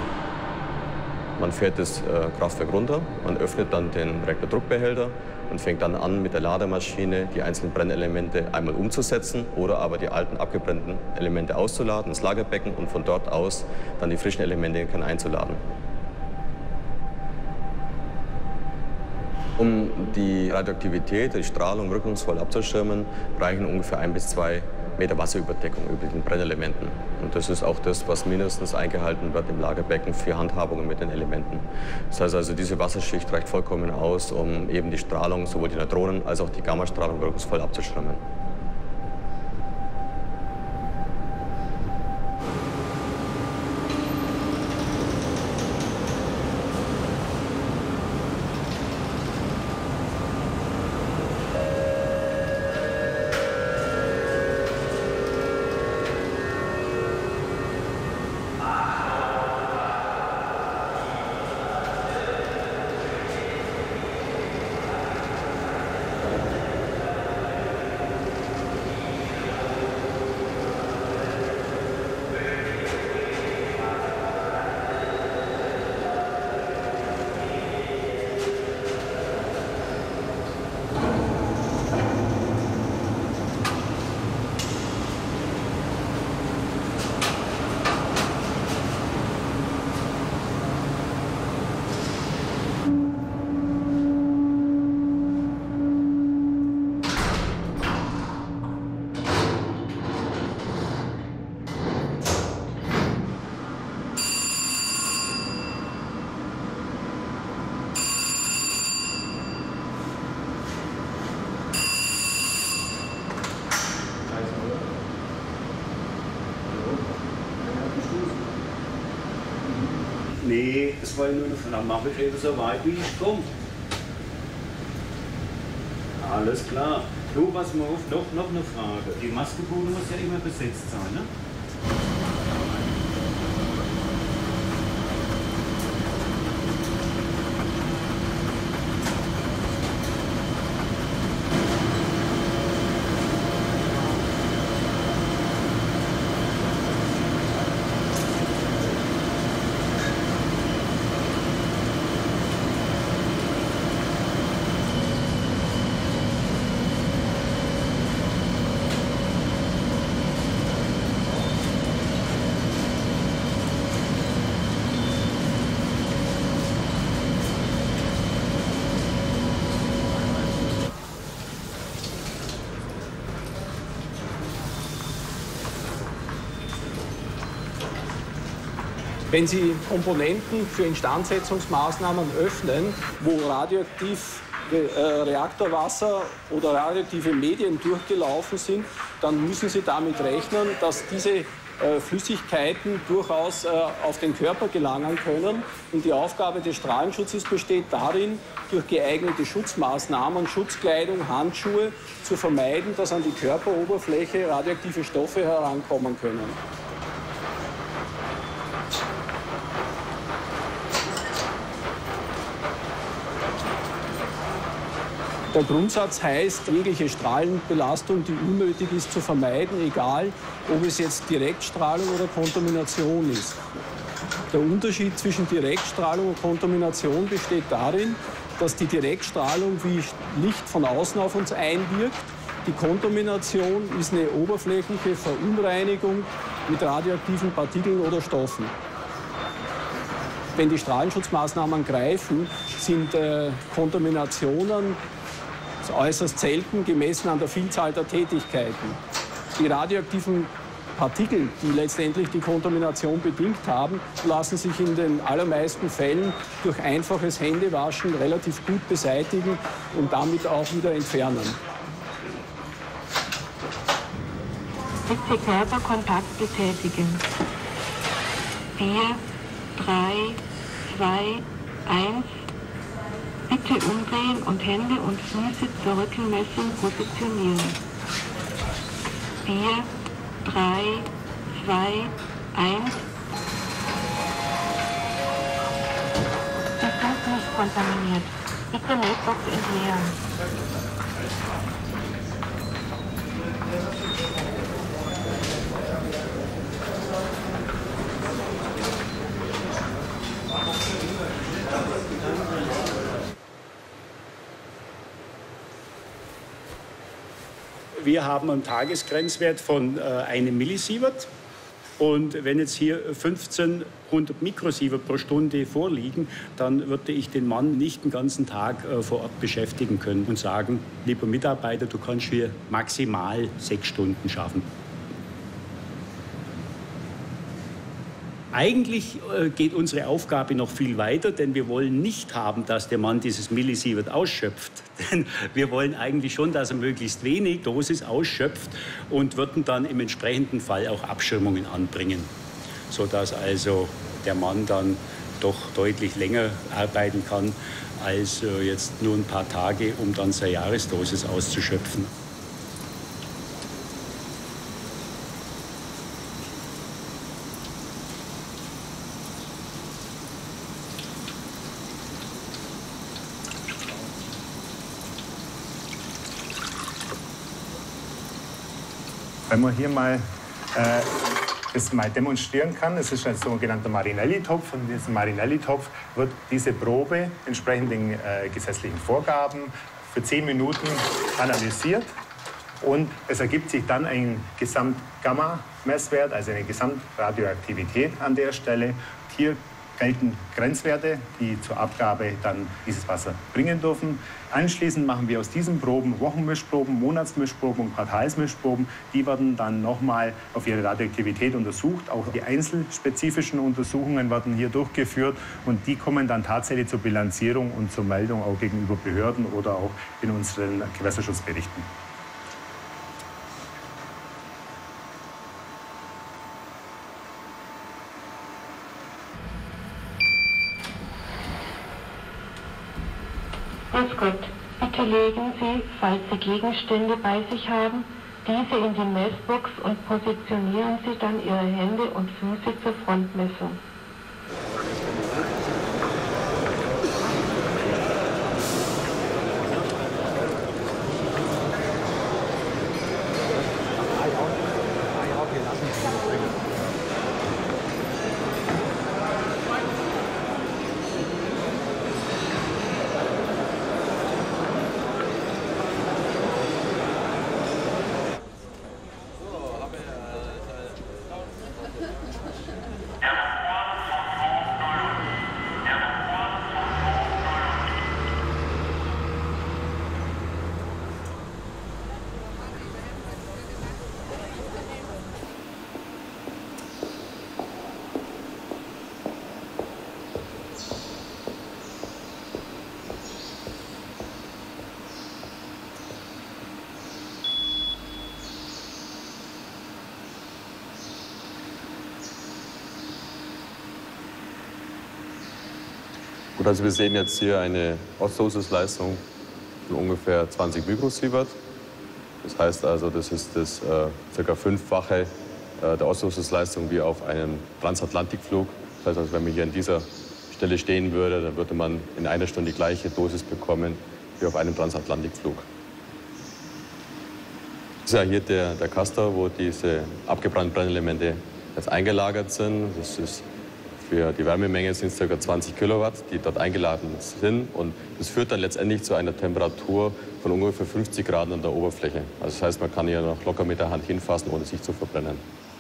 Man fährt das äh, Kraftwerk runter, man öffnet dann den Reaktordruckbehälter und fängt dann an, mit der Lademaschine die einzelnen Brennelemente einmal umzusetzen oder aber die alten abgebrannten Elemente auszuladen ins Lagerbecken und von dort aus dann die frischen Elemente in den Kern einzuladen. Um die Radioaktivität, die Strahlung wirkungsvoll abzuschirmen, reichen ungefähr ein bis zwei Meter Wasserüberdeckung über den Brennelementen. Und das ist auch das, was mindestens eingehalten wird im Lagerbecken für Handhabungen mit den Elementen. Das heißt also, diese Wasserschicht reicht vollkommen aus, um eben die Strahlung, sowohl die Neutronen als auch die Gammastrahlung wirkungsvoll abzuschirmen. Nee, das war nur eine Frage. Mach ich eben so weit, wie ich komme. Alles klar. Du, pass mal auf, noch, noch eine Frage. Die Maskenbude muss ja immer besetzt sein, ne? Wenn Sie Komponenten für Instandsetzungsmaßnahmen öffnen, wo radioaktiv äh, Reaktorwasser oder radioaktive Medien durchgelaufen sind, dann müssen Sie damit rechnen, dass diese äh, Flüssigkeiten durchaus äh, auf den Körper gelangen können. Und die Aufgabe des Strahlenschutzes besteht darin, durch geeignete Schutzmaßnahmen, Schutzkleidung, Handschuhe zu vermeiden, dass an die Körperoberfläche radioaktive Stoffe herankommen können. Der Grundsatz heißt, jegliche Strahlenbelastung, die unnötig ist, zu vermeiden, egal ob es jetzt Direktstrahlung oder Kontamination ist. Der Unterschied zwischen Direktstrahlung und Kontamination besteht darin, dass die Direktstrahlung wie Licht von außen auf uns einwirkt. Die Kontamination ist eine oberflächliche Verunreinigung mit radioaktiven Partikeln oder Stoffen. Wenn die Strahlenschutzmaßnahmen greifen, sind äh, Kontaminationen äußerst selten, gemessen an der Vielzahl der Tätigkeiten. Die radioaktiven Partikel, die letztendlich die Kontamination bedingt haben, lassen sich in den allermeisten Fällen durch einfaches Händewaschen relativ gut beseitigen und damit auch wieder entfernen. Bitte Körperkontakt betätigen. vier, drei, zwei, eins. Bitte umdrehen und Hände und Füße zur Rückenmessung positionieren. vier, drei, zwei, eins. Sie sind nicht kontaminiert. Bitte Mailbox entleeren. Wir haben einen Tagesgrenzwert von äh, einem Millisievert. Und wenn jetzt hier fünfzehnhundert Mikrosievert pro Stunde vorliegen, dann würde ich den Mann nicht den ganzen Tag äh, vor Ort beschäftigen können und sagen, lieber Mitarbeiter, du kannst hier maximal sechs Stunden schaffen. Eigentlich äh, geht unsere Aufgabe noch viel weiter, denn wir wollen nicht haben, dass der Mann dieses Millisievert ausschöpft. Denn wir wollen eigentlich schon, dass er möglichst wenig Dosis ausschöpft und würden dann im entsprechenden Fall auch Abschirmungen anbringen, sodass also der Mann dann doch deutlich länger arbeiten kann als äh, jetzt nur ein paar Tage, um dann seine Jahresdosis auszuschöpfen. Wenn man hier mal äh, das mal demonstrieren kann, das ist ein sogenannter Marinelli-Topf. Und in diesem Marinelli-Topf wird diese Probe entsprechend den äh, gesetzlichen Vorgaben für zehn Minuten analysiert. Und es ergibt sich dann ein Gesamt-Gamma-Messwert, also eine Gesamtradioaktivität an der Stelle. Hier gelten Grenzwerte, die zur Abgabe dann dieses Wasser bringen dürfen. Anschließend machen wir aus diesen Proben Wochenmischproben, Monatsmischproben und Quartalsmischproben. Die werden dann nochmal auf ihre Radioaktivität untersucht. Auch die einzelspezifischen Untersuchungen werden hier durchgeführt und die kommen dann tatsächlich zur Bilanzierung und zur Meldung auch gegenüber Behörden oder auch in unseren Gewässerschutzberichten. Grüß Gott. Bitte legen Sie, falls Sie Gegenstände bei sich haben, diese in die Messbox und positionieren Sie dann Ihre Hände und Füße zur Frontmessung. Gut, also wir sehen jetzt hier eine Auslosungsleistung von ungefähr zwanzig Mikrosievert. Das heißt also, das ist das äh, ca. fünffache äh, der Auslosungsleistung wie auf einem Transatlantikflug. Das heißt also, wenn man hier an dieser Stelle stehen würde, dann würde man in einer Stunde die gleiche Dosis bekommen wie auf einem Transatlantikflug. Das ist ja hier der, der Castor, wo diese abgebrannten Brennelemente jetzt eingelagert sind. Das ist für die Wärmemenge sind es ca. zwanzig Kilowatt, die dort eingeladen sind. Und das führt dann letztendlich zu einer Temperatur von ungefähr fünfzig Grad an der Oberfläche. Also das heißt, man kann hier noch locker mit der Hand hinfassen, ohne sich zu verbrennen.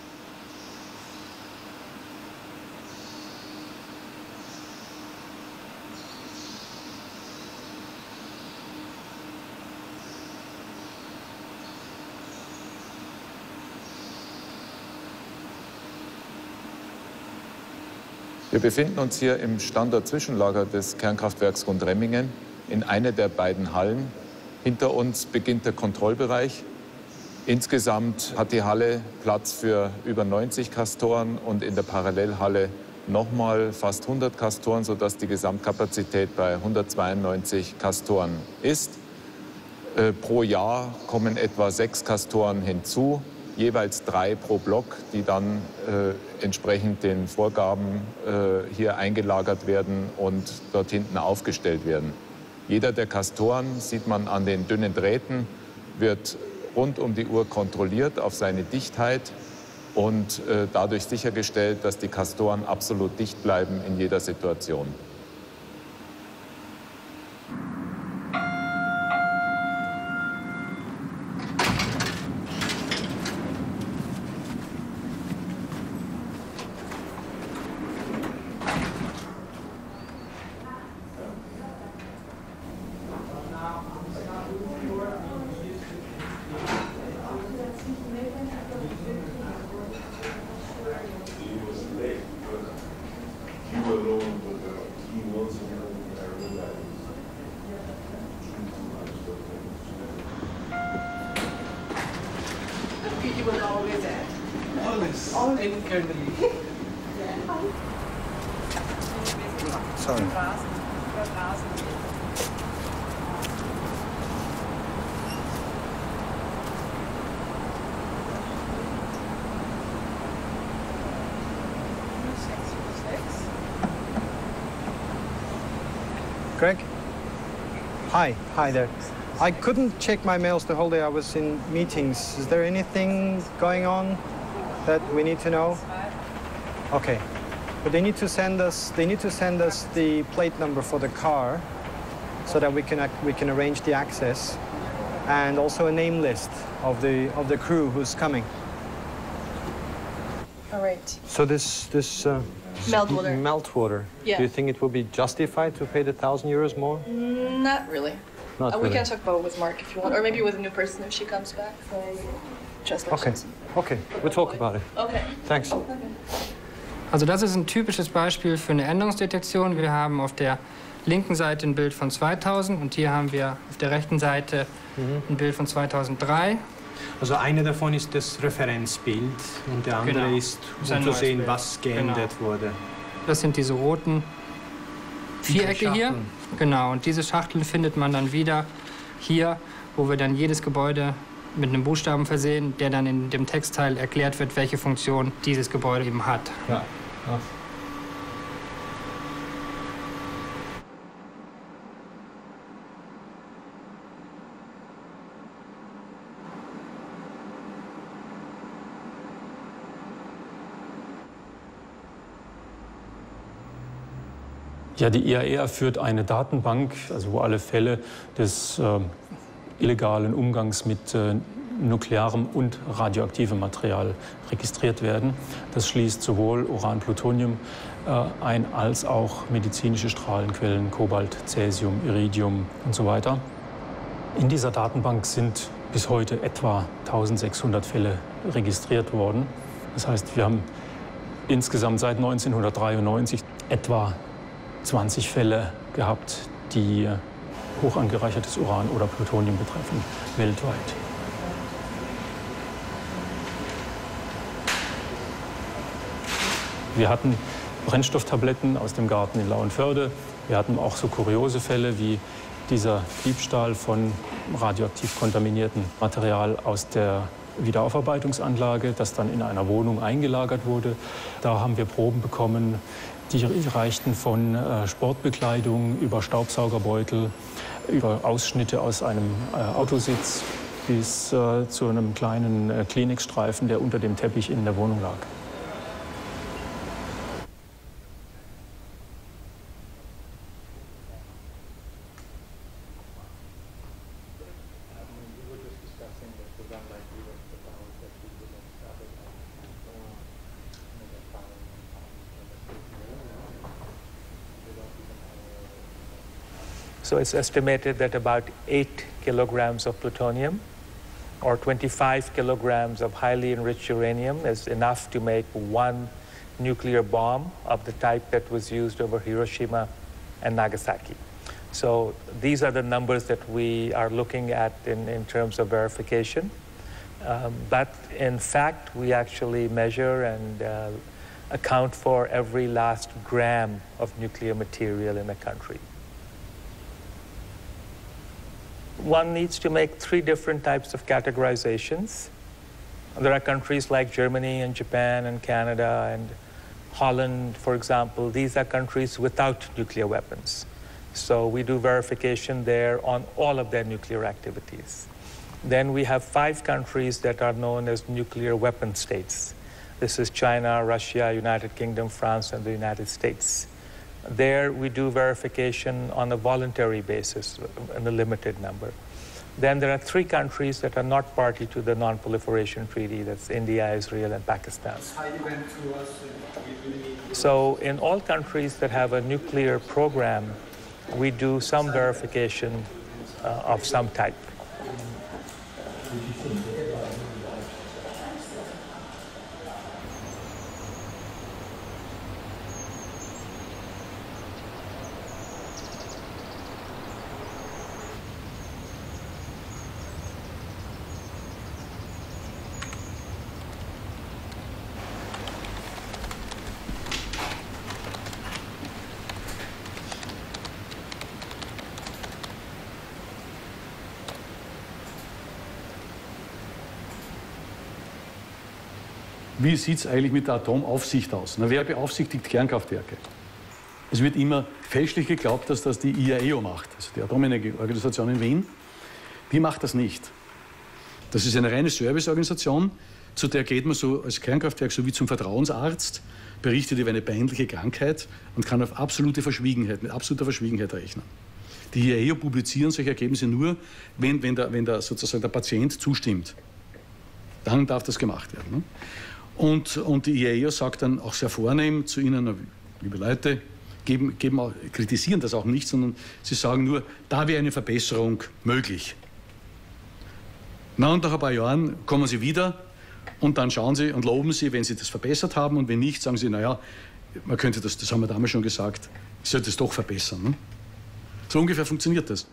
Wir befinden uns hier im Standort-Zwischenlager des Kernkraftwerks Gundremmingen in einer der beiden Hallen. Hinter uns beginnt der Kontrollbereich. Insgesamt hat die Halle Platz für über neunzig Castoren und in der Parallelhalle nochmal fast hundert Castoren, sodass die Gesamtkapazität bei hundertzweiundneunzig Castoren ist. Äh, pro Jahr kommen etwa sechs Castoren hinzu, jeweils drei pro Block, die dann äh, entsprechend den Vorgaben äh, hier eingelagert werden und dort hinten aufgestellt werden. Jeder der Castoren, sieht man an den dünnen Drähten, wird rund um die Uhr kontrolliert auf seine Dichtheit und äh, dadurch sichergestellt, dass die Castoren absolut dicht bleiben in jeder Situation. Sorry. Greg? Hi, hi there. I couldn't check my mails the whole day. I was in meetings. Is there anything going on that we need to know? Okay. But they need to send us they need to send us the plate number for the car so that we can we can arrange the access, and also a name list of the of the crew who's coming. All right. So this this uh, Meltwater. Meltwater. Yeah. Do you think it will be justified to pay the thousand euros more? Not really. Not uh, we really. can talk about it with Mark if you want, or maybe with a new person if she comes back. So just like Okay. Okay. We'll talk about it. Okay. Thanks. Okay. Also das ist ein typisches Beispiel für eine Änderungsdetektion. Wir haben auf der linken Seite ein Bild von zweitausend und hier haben wir auf der rechten Seite ein Bild von zweitausenddrei. Also eine davon ist das Referenzbild und der andere Genau. ist, Das ist ein um zu neues sehen, Bild. was geändert Genau. wurde. Das sind diese roten Vierecke hier. Genau, und diese Schachteln findet man dann wieder hier, wo wir dann jedes Gebäude mit einem Buchstaben versehen, der dann in dem Textteil erklärt wird, welche Funktion dieses Gebäude eben hat. Ja. Ja. Ja, die I A E A führt eine Datenbank, also wo alle Fälle des äh, illegalen Umgangs mit äh, nuklearem und radioaktivem Material registriert werden. Das schließt sowohl Uran, Plutonium äh, ein, als auch medizinische Strahlenquellen, Kobalt, Cäsium, Iridium und so weiter. In dieser Datenbank sind bis heute etwa eintausendsechshundert Fälle registriert worden. Das heißt, wir haben insgesamt seit neunzehnhundertdreiundneunzig etwa zwanzig Fälle gehabt, die hoch angereichertes Uran oder Plutonium betreffen, weltweit. Wir hatten Brennstofftabletten aus dem Garten in Lauenförde. Wir hatten auch so kuriose Fälle wie dieser Diebstahl von radioaktiv kontaminiertem Material aus der Wiederaufarbeitungsanlage, das dann in einer Wohnung eingelagert wurde. Da haben wir Proben bekommen, die reichten von äh, Sportbekleidung über Staubsaugerbeutel, über Ausschnitte aus einem äh, Autositz bis äh, zu einem kleinen äh, Kleenexstreifen, der unter dem Teppich in der Wohnung lag. So it's estimated that about eight kilograms of plutonium or twenty-five kilograms of highly enriched uranium is enough to make one nuclear bomb of the type that was used over Hiroshima and Nagasaki. So these are the numbers that we are looking at in, in terms of verification. Um, but in fact, we actually measure and uh, account for every last gram of nuclear material in a country. One needs to make three different types of categorizations. There are countries like Germany and Japan and Canada and Holland, for example. These are countries without nuclear weapons. So we do verification there on all of their nuclear activities. Then we have five countries that are known as nuclear weapon states. This is China, Russia, United Kingdom, France, and the United States. There we do verification on a voluntary basis in a limited number. Then there are three countries that are not party to the Non-Proliferation Treaty. That's India, Israel, and Pakistan. So in all countries that have a nuclear program, we do some verification uh, of some type. Wie sieht es eigentlich mit der Atomaufsicht aus? Na, wer beaufsichtigt Kernkraftwerke? Es wird immer fälschlich geglaubt, dass das die I A E O macht, also die Atomenergieorganisation in Wien. Die macht das nicht. Das ist eine reine Serviceorganisation, zu der geht man so als Kernkraftwerk so wie zum Vertrauensarzt, berichtet über eine peinliche Krankheit und kann auf absolute Verschwiegenheit, mit absoluter Verschwiegenheit rechnen. Die I A E O publizieren solche Ergebnisse nur, wenn, wenn, der, wenn der, sozusagen der Patient zustimmt. Dann darf das gemacht werden. Ne? Und, und die I A E O sagt dann auch sehr vornehm zu Ihnen, liebe Leute, geben, geben auch, kritisieren das auch nicht, sondern sie sagen nur, da wäre eine Verbesserung möglich. Na, und nach ein paar Jahren kommen Sie wieder und dann schauen Sie und loben Sie, wenn Sie das verbessert haben, und wenn nicht, sagen Sie, naja, man könnte das, das haben wir damals schon gesagt, ich sollte es doch verbessern. Ne? So ungefähr funktioniert das.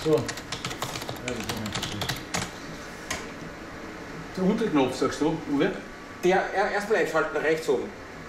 So. Der Unterknopf, sagst du, Uwe? Der erstmal einschalten, rechts oben.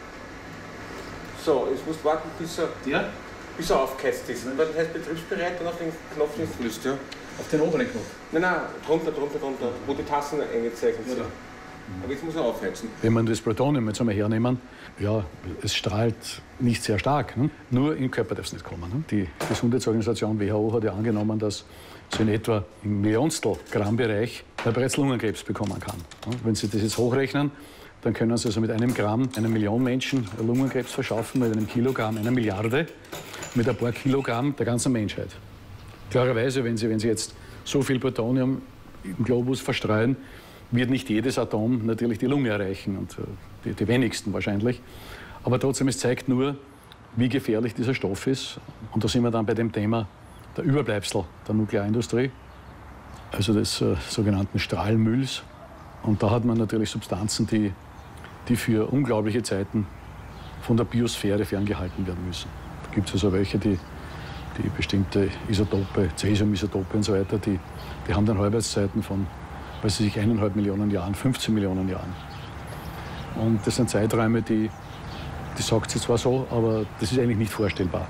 So, ich muss warten, bis er, ja? bis er aufgeheizt ist. Und dann heißt betriebsbereit und auf den Knopf nicht flüsst, ja? Auf den oberen Knopf? Nein, nein, drunter, drunter, drunter, wo die Tassen eingezeichnet sind. Aber jetzt muss er aufheizen. Wenn man das Plutonium jetzt einmal hernehmen, ja, es strahlt nicht sehr stark. Ne? Nur im Körper darf es nicht kommen. Ne? Die Gesundheitsorganisation W H O hat ja angenommen, dass so in etwa im Millionstel Gramm-Bereich bereits Lungenkrebs bekommen kann. Ne? Wenn Sie das jetzt hochrechnen, dann können Sie also mit einem Gramm einer Million Menschen Lungenkrebs verschaffen, mit einem Kilogramm einer Milliarde, mit ein paar Kilogramm der ganzen Menschheit. Klarerweise, wenn Sie, wenn Sie jetzt so viel Plutonium im Globus verstreuen, wird nicht jedes Atom natürlich die Lunge erreichen, und die, die wenigsten wahrscheinlich. Aber trotzdem, es zeigt nur, wie gefährlich dieser Stoff ist. Und da sind wir dann bei dem Thema der Überbleibsel der Nuklearindustrie, also des äh, sogenannten Strahlmülls. Und da hat man natürlich Substanzen, die, die für unglaubliche Zeiten von der Biosphäre ferngehalten werden müssen. Da gibt es also welche, die, die bestimmte Isotope, Cäsium-Isotope und so weiter, die, die haben dann Halbwertszeiten von, weiß ich, eineinhalb Millionen Jahren, fünfzehn Millionen Jahren. Und das sind Zeiträume, die, die sagt sie zwar so, aber das ist eigentlich nicht vorstellbar.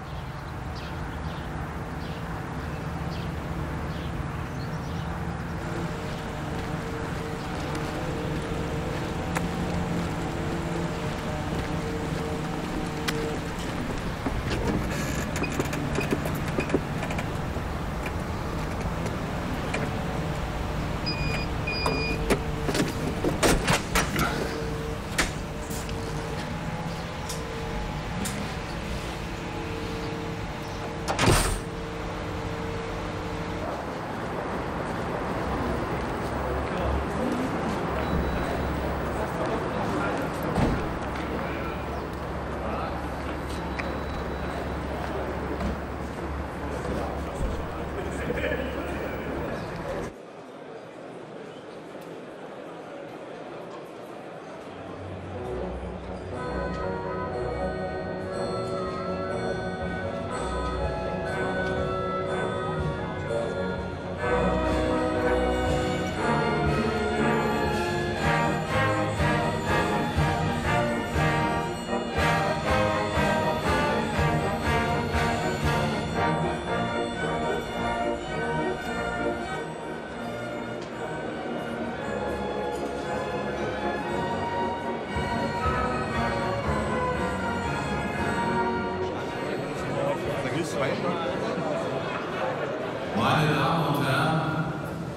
Meine Damen und Herren,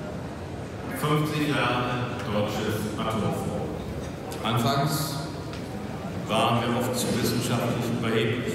fünfzig Jahre deutsches Atomforum. Anfangs waren wir oft zu wissenschaftlich überheblich.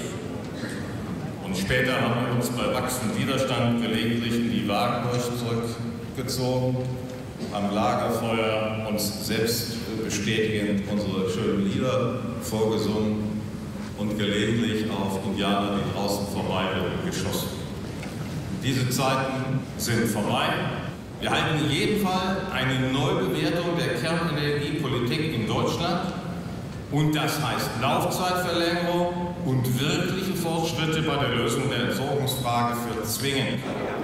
Und später haben wir uns bei wachsendem Widerstand gelegentlich in die Wagenburg zurückgezogen, am Lagerfeuer uns selbst bestätigend unsere schönen Lieder vorgesungen und gelegentlich auf Indianer, die draußen vorbei wurden, geschossen. Diese Zeiten sind vorbei. Wir halten in jedem Fall eine Neubewertung der Kernenergiepolitik in Deutschland. Und das heißt Laufzeitverlängerung und wirkliche Fortschritte bei der Lösung der Entsorgungsfrage für zwingend.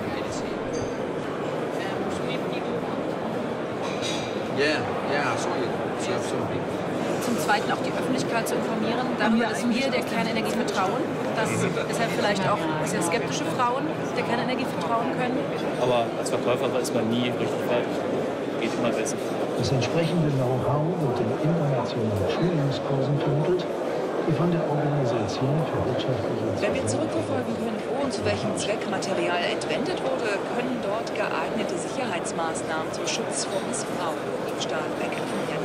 Yeah, yeah, sorry. Zum Zweiten auch die Öffentlichkeit zu informieren, darüber, dass wir der Kernenergie vertrauen, dass deshalb vielleicht auch sehr skeptische Frauen der Kernenergie vertrauen können. Aber als Verkäufer ist man nie richtig fertig. Geht immer besser. Das entsprechende Know-how wird in internationalen Schulungskursen vermittelt, die von der Organisation für wirtschaftliche... Wenn wir zurückverfolgen können, wo und zu welchem Zweck Material entwendet wurde, können dort geeignete Sicherheitsmaßnahmen zum Schutz vor Missbrauch und Diebstahl ergriffen werden.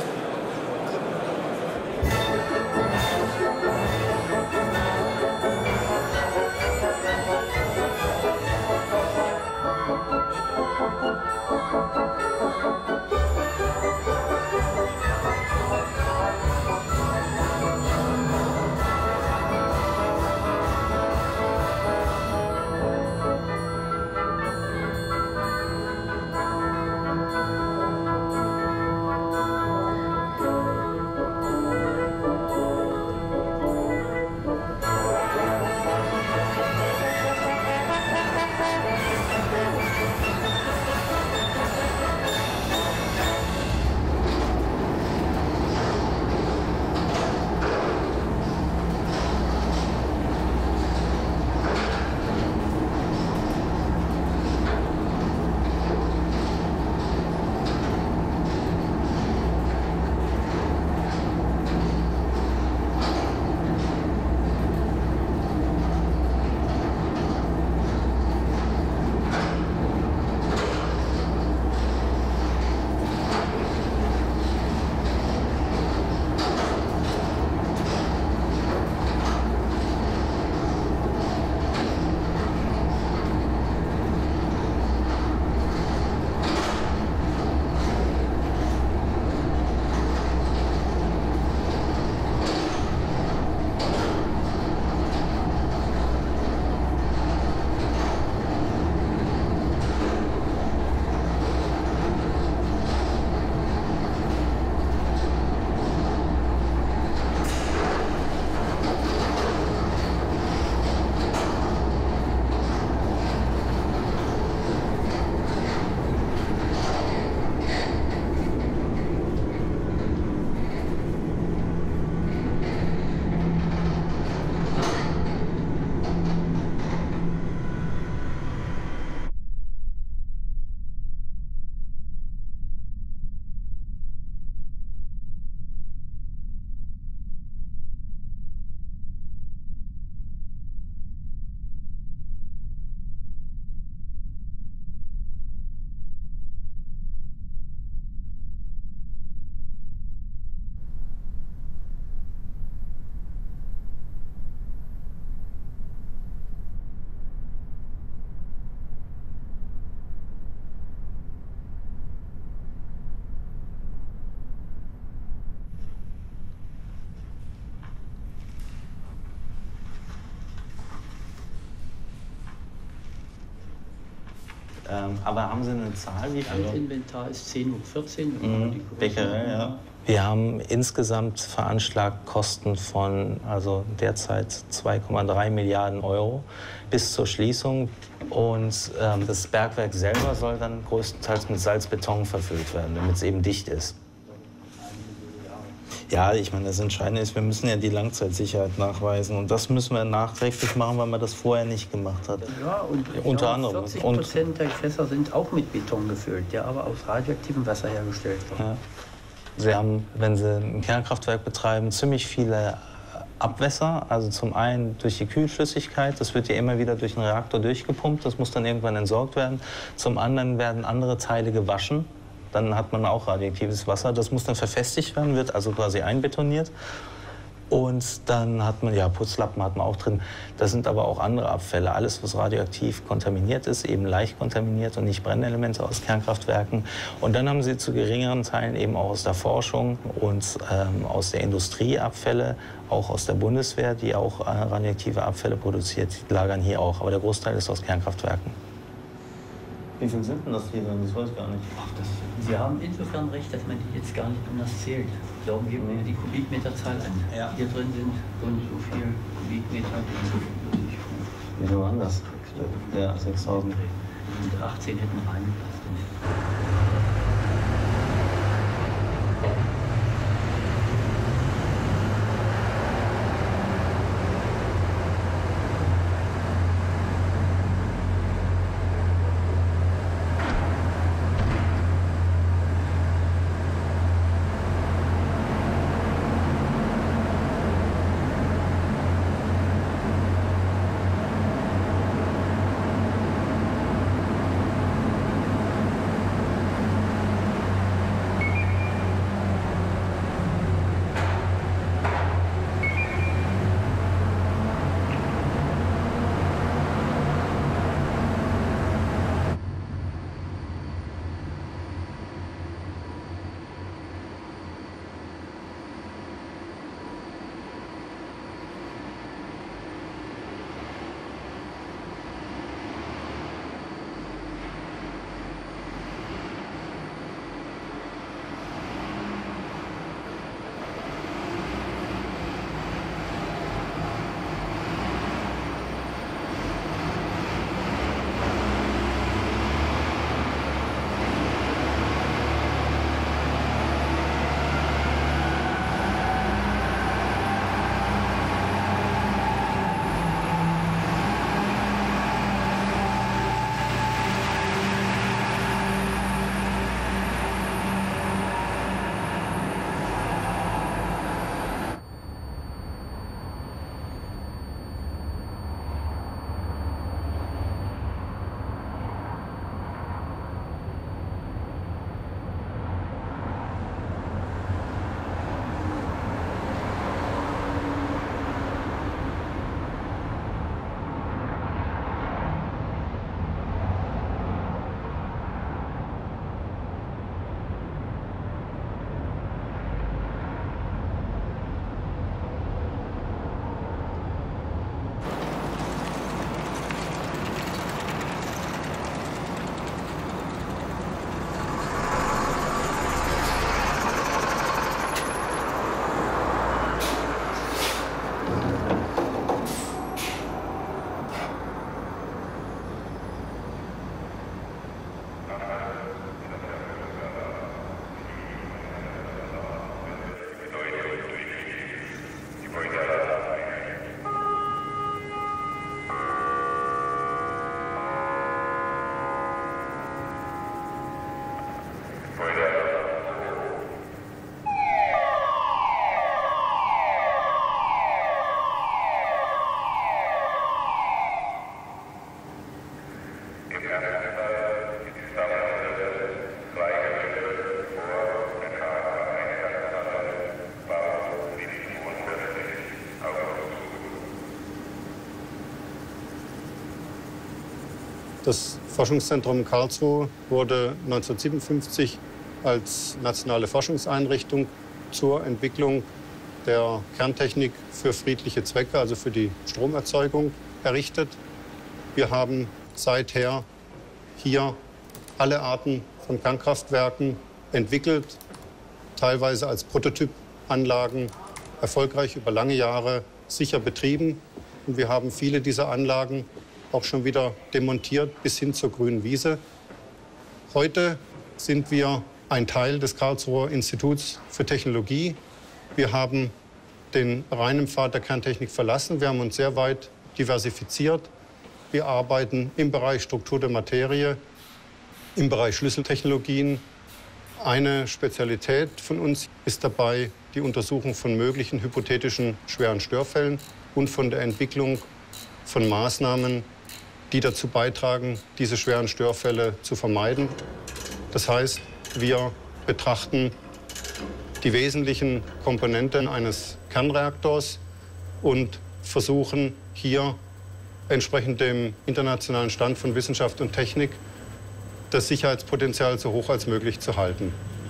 Ähm, aber haben Sie eine Zahl? Wie viel? Inventar ist zehn Uhr vierzehn. Mhm. Bäckerei, ja. Wir haben insgesamt veranschlagt Kosten von also derzeit zwei Komma drei Milliarden Euro bis zur Schließung. Und ähm, das Bergwerk selber soll dann größtenteils mit Salzbeton verfüllt werden, damit es eben dicht ist. Ja, ich meine, das Entscheidende ist, wir müssen ja die Langzeitsicherheit nachweisen. Und das müssen wir nachträglich machen, weil man das vorher nicht gemacht hat. Ja, und unter ja, anderem. vierzig Prozent der Fässer sind auch mit Beton gefüllt, der aber aus radioaktivem Wasser hergestellt wird. Ja. Sie haben, wenn Sie ein Kernkraftwerk betreiben, ziemlich viele Abwässer. Also zum einen durch die Kühlflüssigkeit, das wird ja immer wieder durch den Reaktor durchgepumpt, das muss dann irgendwann entsorgt werden. Zum anderen werden andere Teile gewaschen. Dann hat man auch radioaktives Wasser. Das muss dann verfestigt werden, wird also quasi einbetoniert. Und dann hat man, ja, Putzlappen hat man auch drin. Das sind aber auch andere Abfälle. Alles, was radioaktiv kontaminiert ist, eben leicht kontaminiert und nicht Brennelemente aus Kernkraftwerken. Und dann haben Sie zu geringeren Teilen eben auch aus der Forschung und ähm, aus der Industrie Abfälle, auch aus der Bundeswehr, die auch äh, radioaktive Abfälle produziert, die lagern hier auch. Aber der Großteil ist aus Kernkraftwerken. Wie viel sind denn das hier drin? Das weiß ich gar nicht. Ach, das, Sie haben insofern recht, dass man die jetzt gar nicht anders zählt. Glauben wir mir die Kubikmeterzahl an. Ja. Hier drin sind so und so viel Kubikmeter. Wie viel waren das? Ja, sechstausend. Und achtzehn hätten reingepasst. Das Forschungszentrum Karlsruhe wurde neunzehnhundertsiebenundfünfzig als nationale Forschungseinrichtung zur Entwicklung der Kerntechnik für friedliche Zwecke, also für die Stromerzeugung, errichtet. Wir haben seither hier alle Arten von Kernkraftwerken entwickelt, teilweise als Prototypanlagen, erfolgreich über lange Jahre sicher betrieben. Und wir haben viele dieser Anlagen auch schon wieder demontiert bis hin zur grünen Wiese. Heute sind wir ein Teil des Karlsruher Instituts für Technologie. Wir haben den reinen Pfad der Kerntechnik verlassen. Wir haben uns sehr weit diversifiziert. Wir arbeiten im Bereich Struktur der Materie, im Bereich Schlüsseltechnologien. Eine Spezialität von uns ist dabei die Untersuchung von möglichen hypothetischen schweren Störfällen und von der Entwicklung von Maßnahmen, die dazu beitragen, diese schweren Störfälle zu vermeiden. Das heißt, wir betrachten die wesentlichen Komponenten eines Kernreaktors und versuchen hier entsprechend dem internationalen Stand von Wissenschaft und Technik das Sicherheitspotenzial so hoch als möglich zu halten.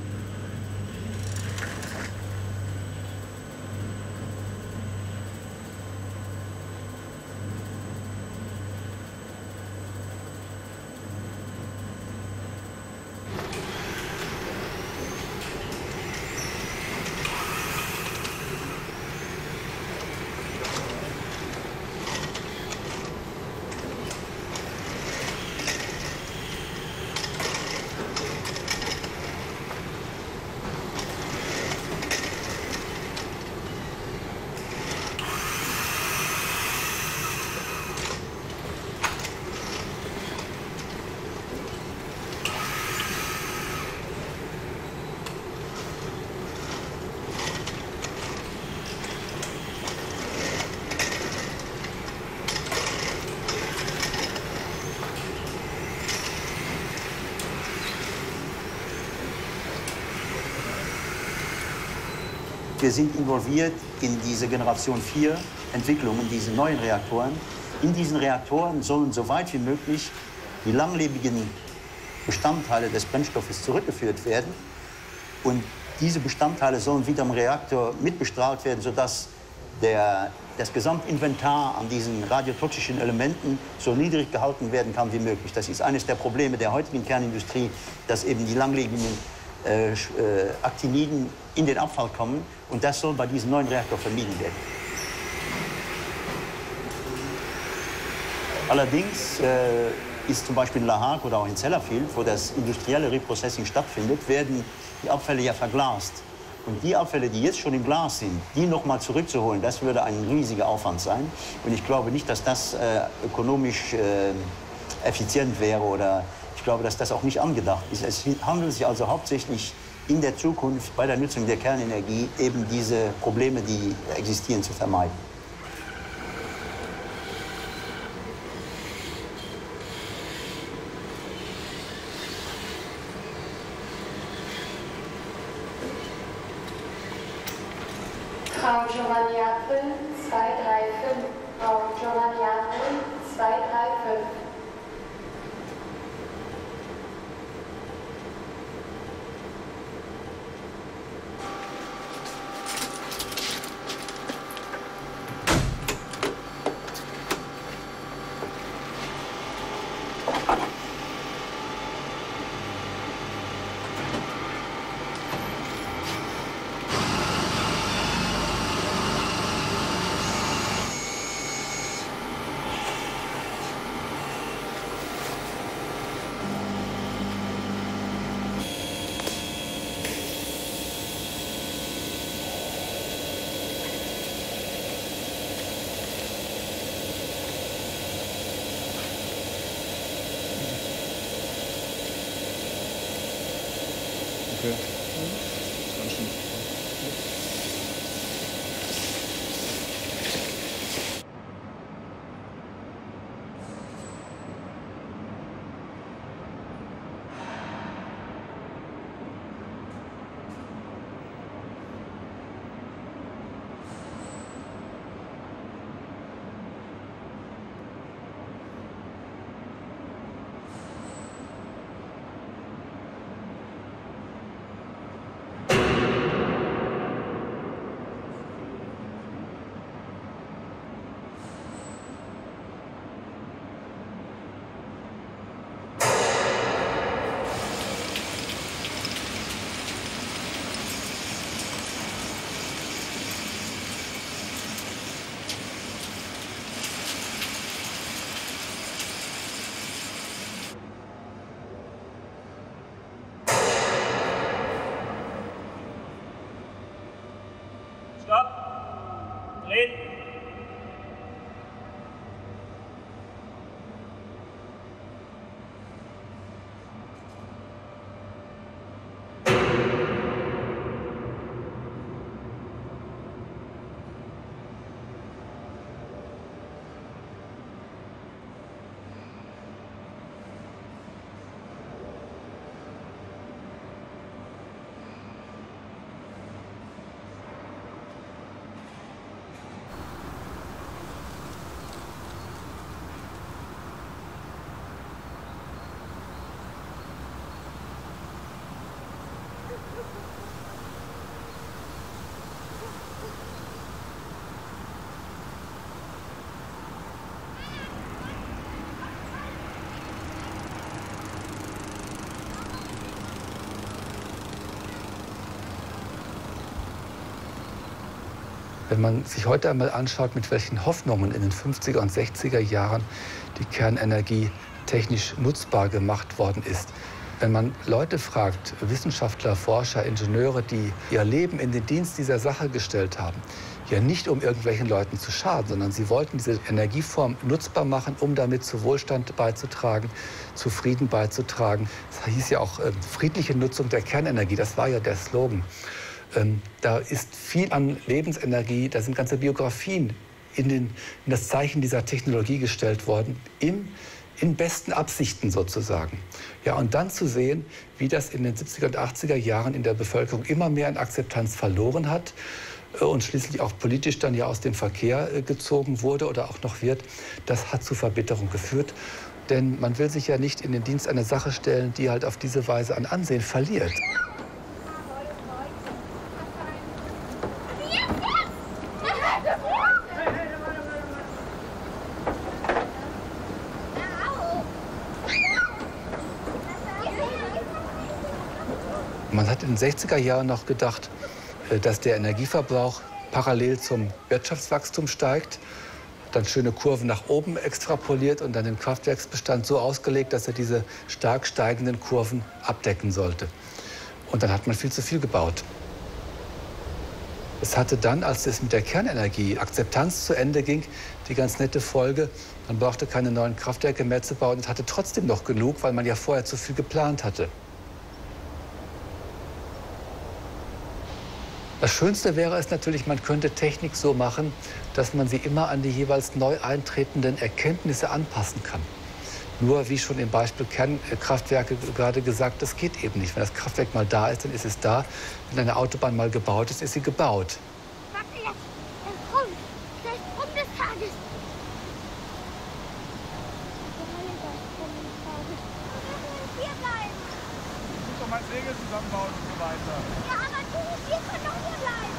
Wir sind involviert in diese Generation vier Entwicklung, in diese neuen Reaktoren. In diesen Reaktoren sollen so weit wie möglich die langlebigen Bestandteile des Brennstoffes zurückgeführt werden. Und diese Bestandteile sollen wieder im Reaktor mitbestrahlt werden, sodass der, das Gesamtinventar an diesen radiotoxischen Elementen so niedrig gehalten werden kann wie möglich. Das ist eines der Probleme der heutigen Kernindustrie, dass eben die langlebigen äh, äh, Actiniden in den Abfall kommen. Und das soll bei diesem neuen Reaktor vermieden werden. Allerdings äh, ist zum Beispiel in La Hague oder auch in Sellafield, wo das industrielle Reprocessing stattfindet, werden die Abfälle ja verglast. Und die Abfälle, die jetzt schon im Glas sind, die noch mal zurückzuholen, das würde ein riesiger Aufwand sein. Und ich glaube nicht, dass das äh, ökonomisch äh, effizient wäre oder ich glaube, dass das auch nicht angedacht ist. Es handelt sich also hauptsächlich in der Zukunft bei der Nutzung der Kernenergie eben diese Probleme, die existieren, zu vermeiden. Frau Giovanni Apfel, zwei drei fünf. Frau Giovanni Apfel, zwei drei fünf. Reden. Wenn man sich heute einmal anschaut, mit welchen Hoffnungen in den fünfziger und sechziger Jahren die Kernenergie technisch nutzbar gemacht worden ist. Wenn man Leute fragt, Wissenschaftler, Forscher, Ingenieure, die ihr Leben in den Dienst dieser Sache gestellt haben, ja nicht um irgendwelchen Leuten zu schaden, sondern sie wollten diese Energieform nutzbar machen, um damit zu Wohlstand beizutragen, zu Frieden beizutragen. Das hieß ja auch äh, friedliche Nutzung der Kernenergie, das war ja der Slogan. Ähm, da ist viel an Lebensenergie, da sind ganze Biografien in, den, in das Zeichen dieser Technologie gestellt worden, im, in besten Absichten sozusagen. Ja, und dann zu sehen, wie das in den siebziger und achtziger Jahren in der Bevölkerung immer mehr an Akzeptanz verloren hat äh, und schließlich auch politisch dann ja aus dem Verkehr äh, gezogen wurde oder auch noch wird, das hat zu Verbitterung geführt. Denn man will sich ja nicht in den Dienst einer Sache stellen, die halt auf diese Weise an Ansehen verliert. Man hat in den sechziger Jahren noch gedacht, dass der Energieverbrauch parallel zum Wirtschaftswachstum steigt, dann schöne Kurven nach oben extrapoliert und dann den Kraftwerksbestand so ausgelegt, dass er diese stark steigenden Kurven abdecken sollte. Und dann hat man viel zu viel gebaut. Es hatte dann, als es mit der Kernenergie Akzeptanz zu Ende ging, die ganz nette Folge, man brauchte keine neuen Kraftwerke mehr zu bauen und hatte trotzdem noch genug, weil man ja vorher zu viel geplant hatte. Das Schönste wäre es natürlich, man könnte Technik so machen, dass man sie immer an die jeweils neu eintretenden Erkenntnisse anpassen kann. Nur, wie schon im Beispiel Kernkraftwerke gerade gesagt, das geht eben nicht. Wenn das Kraftwerk mal da ist, dann ist es da. Wenn eine Autobahn mal gebaut ist, ist sie gebaut. Warte jetzt, er kommt. Der Sprung des Tages. Hier bleiben. Ich muss doch mal Segel zusammenbauen und so weiter. Ja, aber du, wir können doch hier bleiben.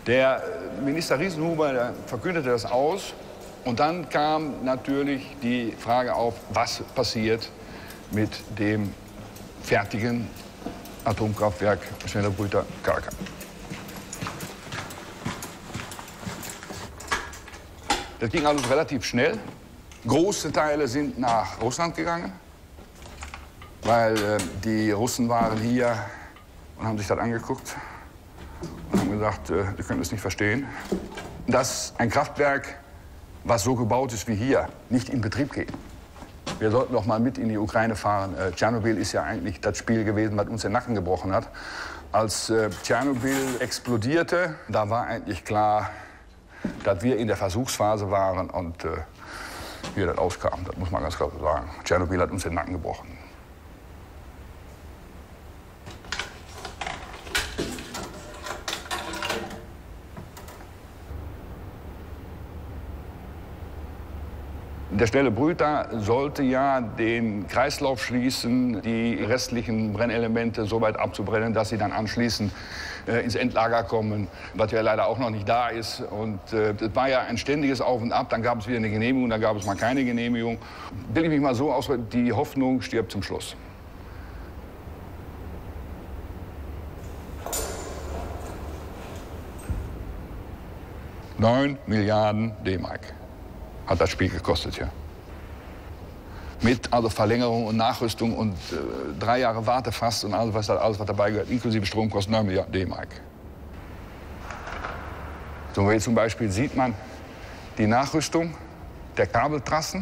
Der Minister Riesenhuber der verkündete das aus. Und dann kam natürlich die Frage auf, was passiert mit dem fertigen Atomkraftwerk Schnellerbrüter Kalka. Das ging also relativ schnell. Große Teile sind nach Russland gegangen, weil äh, die Russen waren hier und haben sich das angeguckt und haben gesagt, äh, die können es nicht verstehen, dass ein Kraftwerk, was so gebaut ist wie hier, nicht in Betrieb geht. Wir sollten doch mal mit in die Ukraine fahren. Äh, Tschernobyl ist ja eigentlich das Spiel gewesen, was uns den Nacken gebrochen hat. Als äh, Tschernobyl explodierte, da war eigentlich klar, dass wir in der Versuchsphase waren und äh, hier das auskam. Das muss man ganz klar so sagen. Tschernobyl hat uns den Nacken gebrochen. Der Schnellerbrüter sollte ja den Kreislauf schließen, die restlichen Brennelemente so weit abzubrennen, dass sie dann anschließend äh, ins Endlager kommen, was ja leider auch noch nicht da ist. Und äh, das war ja ein ständiges Auf und Ab. Dann gab es wieder eine Genehmigung, dann gab es mal keine Genehmigung. Will ich mich mal so aus, die Hoffnung stirbt zum Schluss. Neun Milliarden D-Mark hat das Spiel gekostet, ja. Mit also Verlängerung und Nachrüstung und äh, drei Jahre Wartefrist und alles was, alles, was dabei gehört, inklusive Stromkosten, neun Milliarden D-Mark. So, hier zum Beispiel sieht man die Nachrüstung der Kabeltrassen.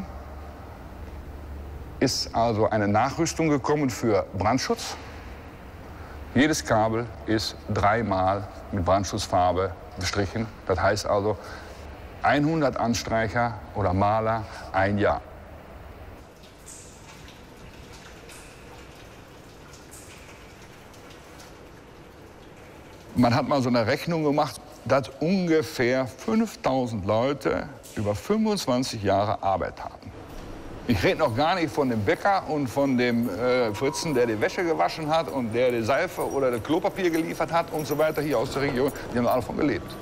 Ist also eine Nachrüstung gekommen für Brandschutz. Jedes Kabel ist dreimal mit Brandschutzfarbe bestrichen. Das heißt also, hundert Anstreicher oder Maler, ein Jahr. Man hat mal so eine Rechnung gemacht, dass ungefähr fünftausend Leute über fünfundzwanzig Jahre Arbeit haben. Ich rede noch gar nicht von dem Bäcker und von dem äh, Fritzen, der die Wäsche gewaschen hat und der die Seife oder das Klopapier geliefert hat und so weiter hier aus der Region. Die haben alle davon gelebt.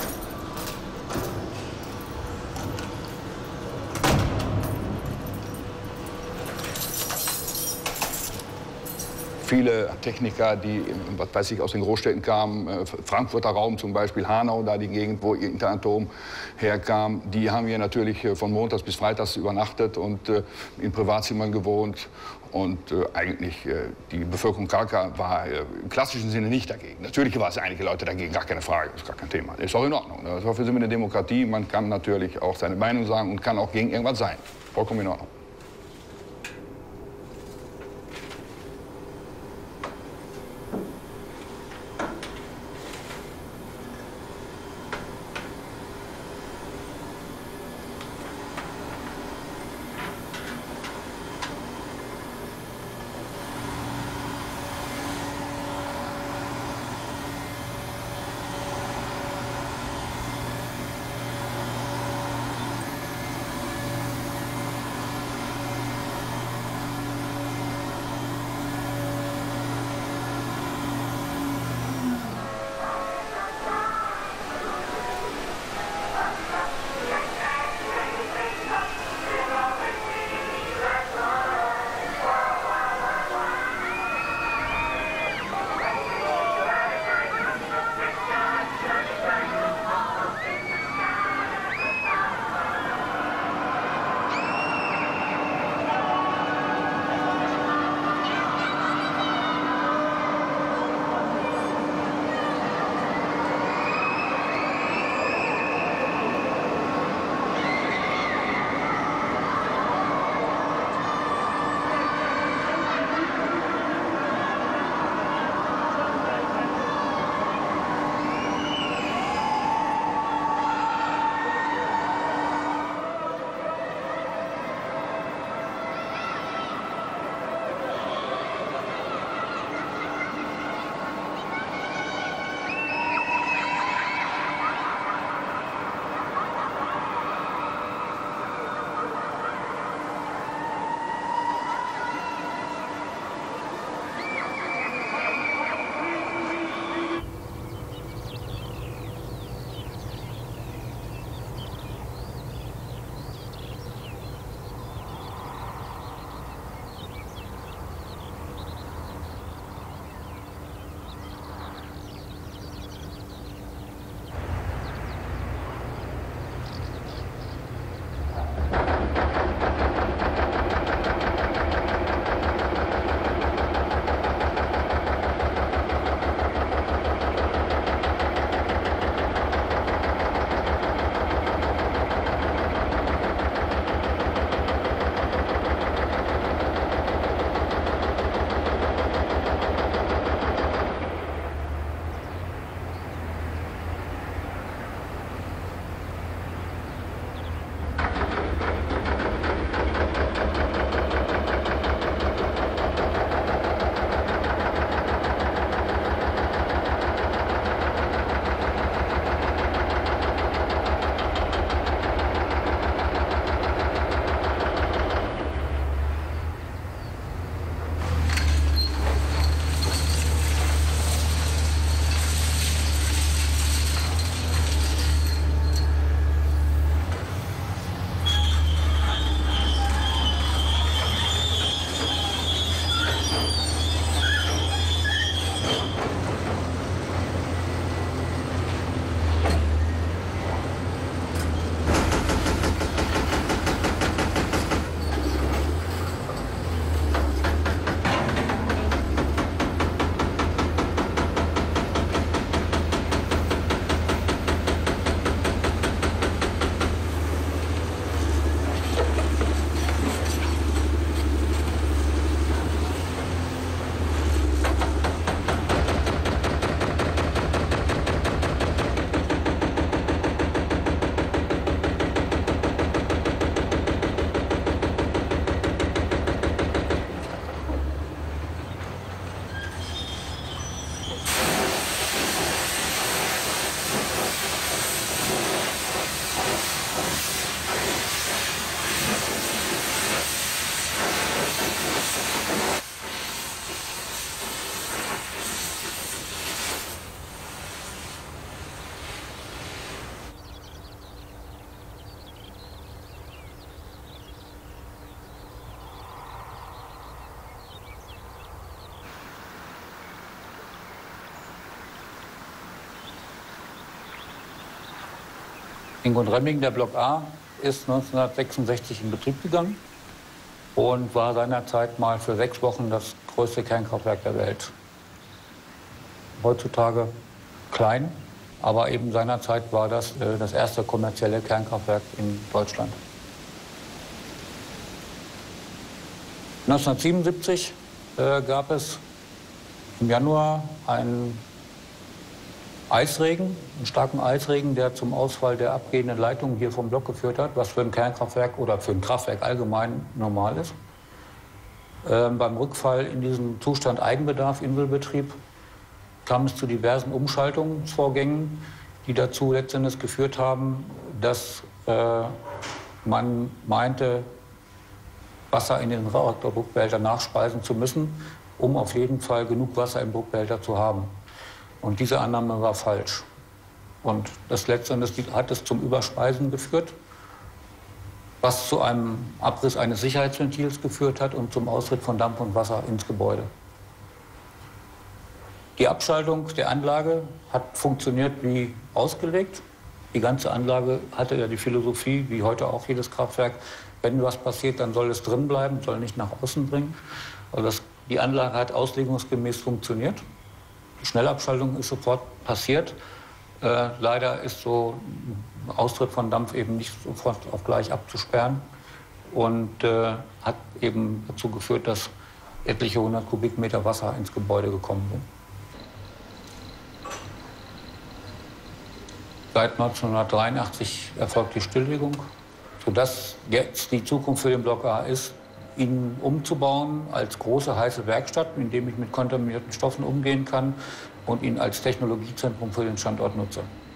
Viele Techniker, die, was weiß ich, aus den Großstädten kamen, äh, Frankfurter Raum zum Beispiel, Hanau, da die Gegend, wo Interatom herkam, die haben hier natürlich äh, von montags bis freitags übernachtet und äh, in Privatzimmern gewohnt. Und äh, eigentlich äh, die Bevölkerung Kalka war äh, im klassischen Sinne nicht dagegen. Natürlich war es einige Leute dagegen, gar keine Frage, ist gar kein Thema. Ist auch in Ordnung. Das war für sie eine Demokratie. Man kann natürlich auch seine Meinung sagen und kann auch gegen irgendwas sein. Vollkommen in Ordnung. In Gundremmingen, der Block A, ist neunzehnhundertsechsundsechzig in Betrieb gegangen und war seinerzeit mal für sechs Wochen das größte Kernkraftwerk der Welt. Heutzutage klein, aber eben seinerzeit war das äh, das erste kommerzielle Kernkraftwerk in Deutschland. neunzehnhundertsiebenundsiebzig äh, gab es im Januar einen Eisregen, einen starken Eisregen, der zum Ausfall der abgehenden Leitungen hier vom Block geführt hat, was für ein Kernkraftwerk oder für ein Kraftwerk allgemein normal ist. Ähm, beim Rückfall in diesen Zustand Eigenbedarf, Inselbetrieb, kam es zu diversen Umschaltungsvorgängen, die dazu letztendlich geführt haben, dass äh, man meinte, Wasser in den Reaktordruckbehälter nachspeisen zu müssen, um auf jeden Fall genug Wasser im Druckbehälter zu haben. Und diese Annahme war falsch. Und das letztendlich hat es zum Überspeisen geführt, was zu einem Abriss eines Sicherheitsventils geführt hat und zum Austritt von Dampf und Wasser ins Gebäude. Die Abschaltung der Anlage hat funktioniert wie ausgelegt. Die ganze Anlage hatte ja die Philosophie, wie heute auch jedes Kraftwerk, wenn was passiert, dann soll es drin bleiben, soll nicht nach außen dringen. Also das, die Anlage hat auslegungsgemäß funktioniert. Die Schnellabschaltung ist sofort passiert. Äh, leider ist so ein Austritt von Dampf eben nicht sofort auf gleich abzusperren und äh, hat eben dazu geführt, dass etliche hundert Kubikmeter Wasser ins Gebäude gekommen sind. Seit neunzehnhundertdreiundachtzig erfolgt die Stilllegung, sodass jetzt die Zukunft für den Block A ist, ihn umzubauen als große heiße Werkstatt, in dem ich mit kontaminierten Stoffen umgehen kann und ihn als Technologiezentrum für den Standort nutze.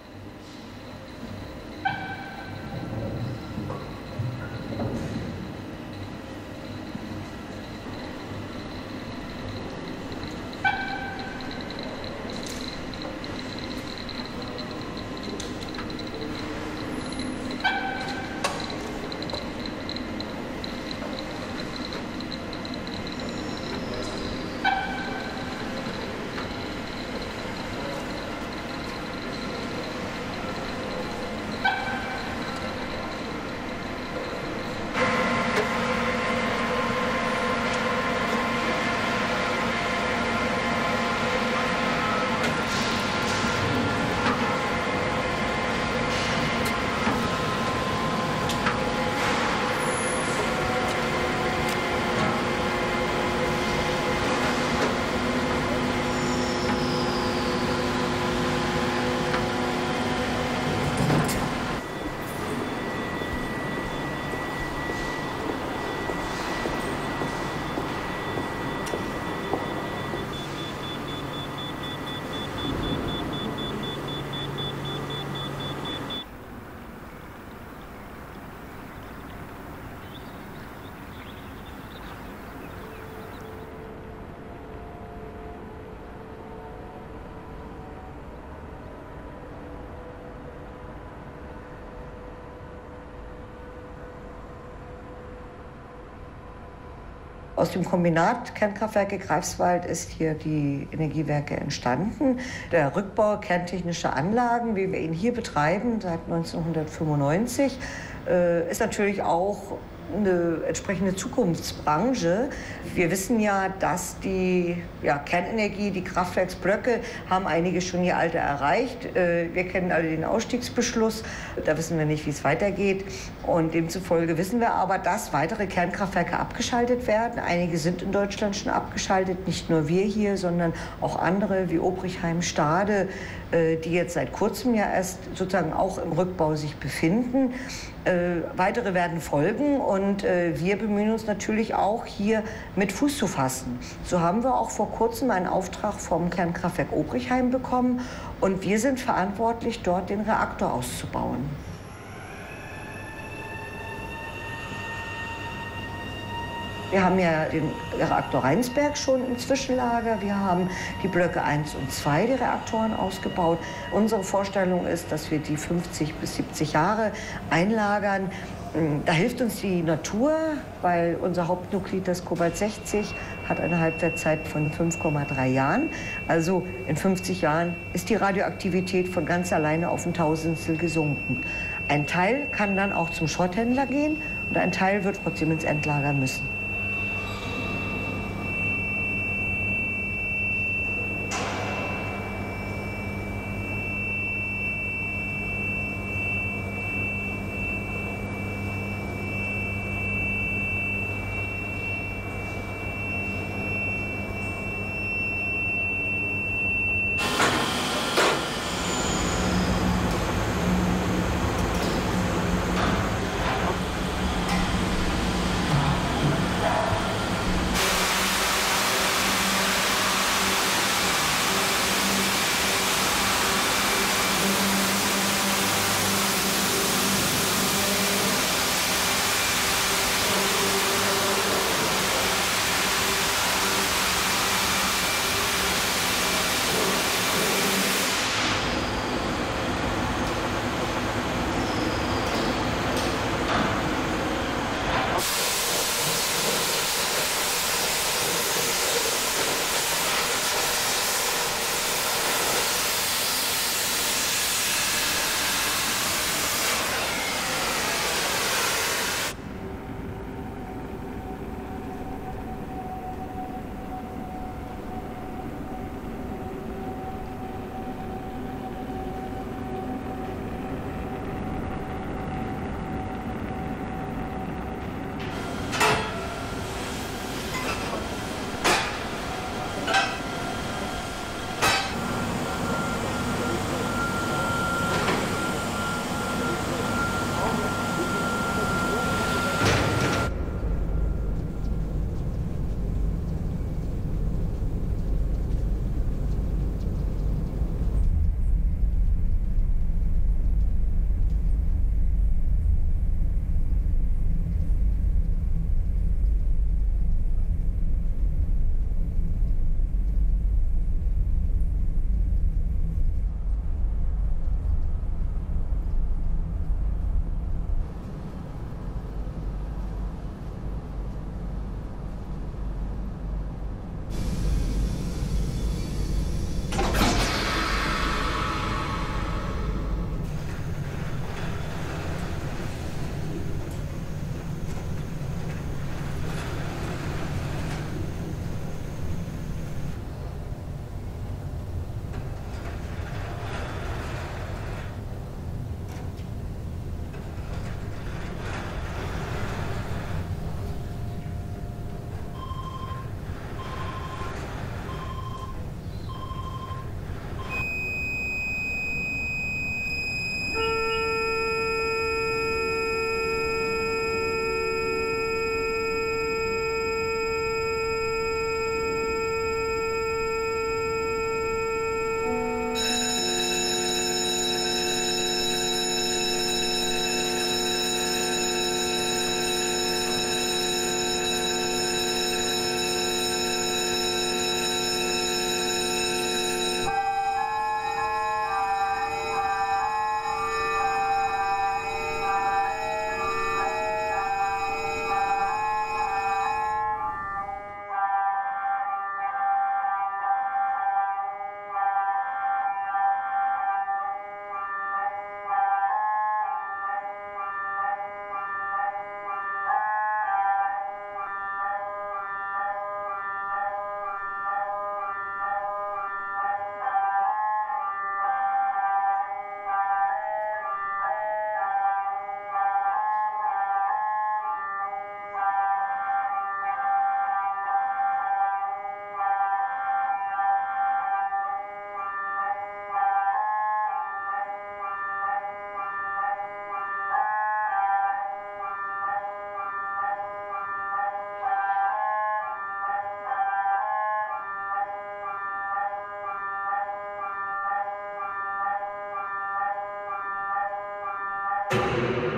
Aus dem Kombinat Kernkraftwerke Greifswald ist hier die Energiewerke entstanden. Der Rückbau kerntechnischer Anlagen, wie wir ihn hier betreiben seit neunzehnhundertfünfundneunzig, ist natürlich auch eine entsprechende Zukunftsbranche. Wir wissen ja, dass die ja, Kernenergie, die Kraftwerksblöcke, haben einige schon ihr Alter erreicht. Wir kennen alle den Ausstiegsbeschluss. Da wissen wir nicht, wie es weitergeht. Und demzufolge wissen wir aber, dass weitere Kernkraftwerke abgeschaltet werden. Einige sind in Deutschland schon abgeschaltet, nicht nur wir hier, sondern auch andere wie Obrichheim, Stade, die jetzt seit kurzem ja erst sozusagen auch im Rückbau sich befinden. Äh, weitere werden folgen und äh, wir bemühen uns natürlich auch hier mit Fuß zu fassen. So haben wir auch vor kurzem einen Auftrag vom Kernkraftwerk Obrichheim bekommen und wir sind verantwortlich, dort den Reaktor auszubauen. Wir haben ja den Reaktor Rheinsberg schon im Zwischenlager. Wir haben die Blöcke eins und zwei, die Reaktoren, ausgebaut. Unsere Vorstellung ist, dass wir die fünfzig bis siebzig Jahre einlagern. Da hilft uns die Natur, weil unser Hauptnuklid, das Cobalt sechzig, hat eine Halbwertszeit von fünf Komma drei Jahren. Also in fünfzig Jahren ist die Radioaktivität von ganz alleine auf ein Tausendstel gesunken. Ein Teil kann dann auch zum Schrotthändler gehen und ein Teil wird Frau Siemens entlagern müssen. Thank you.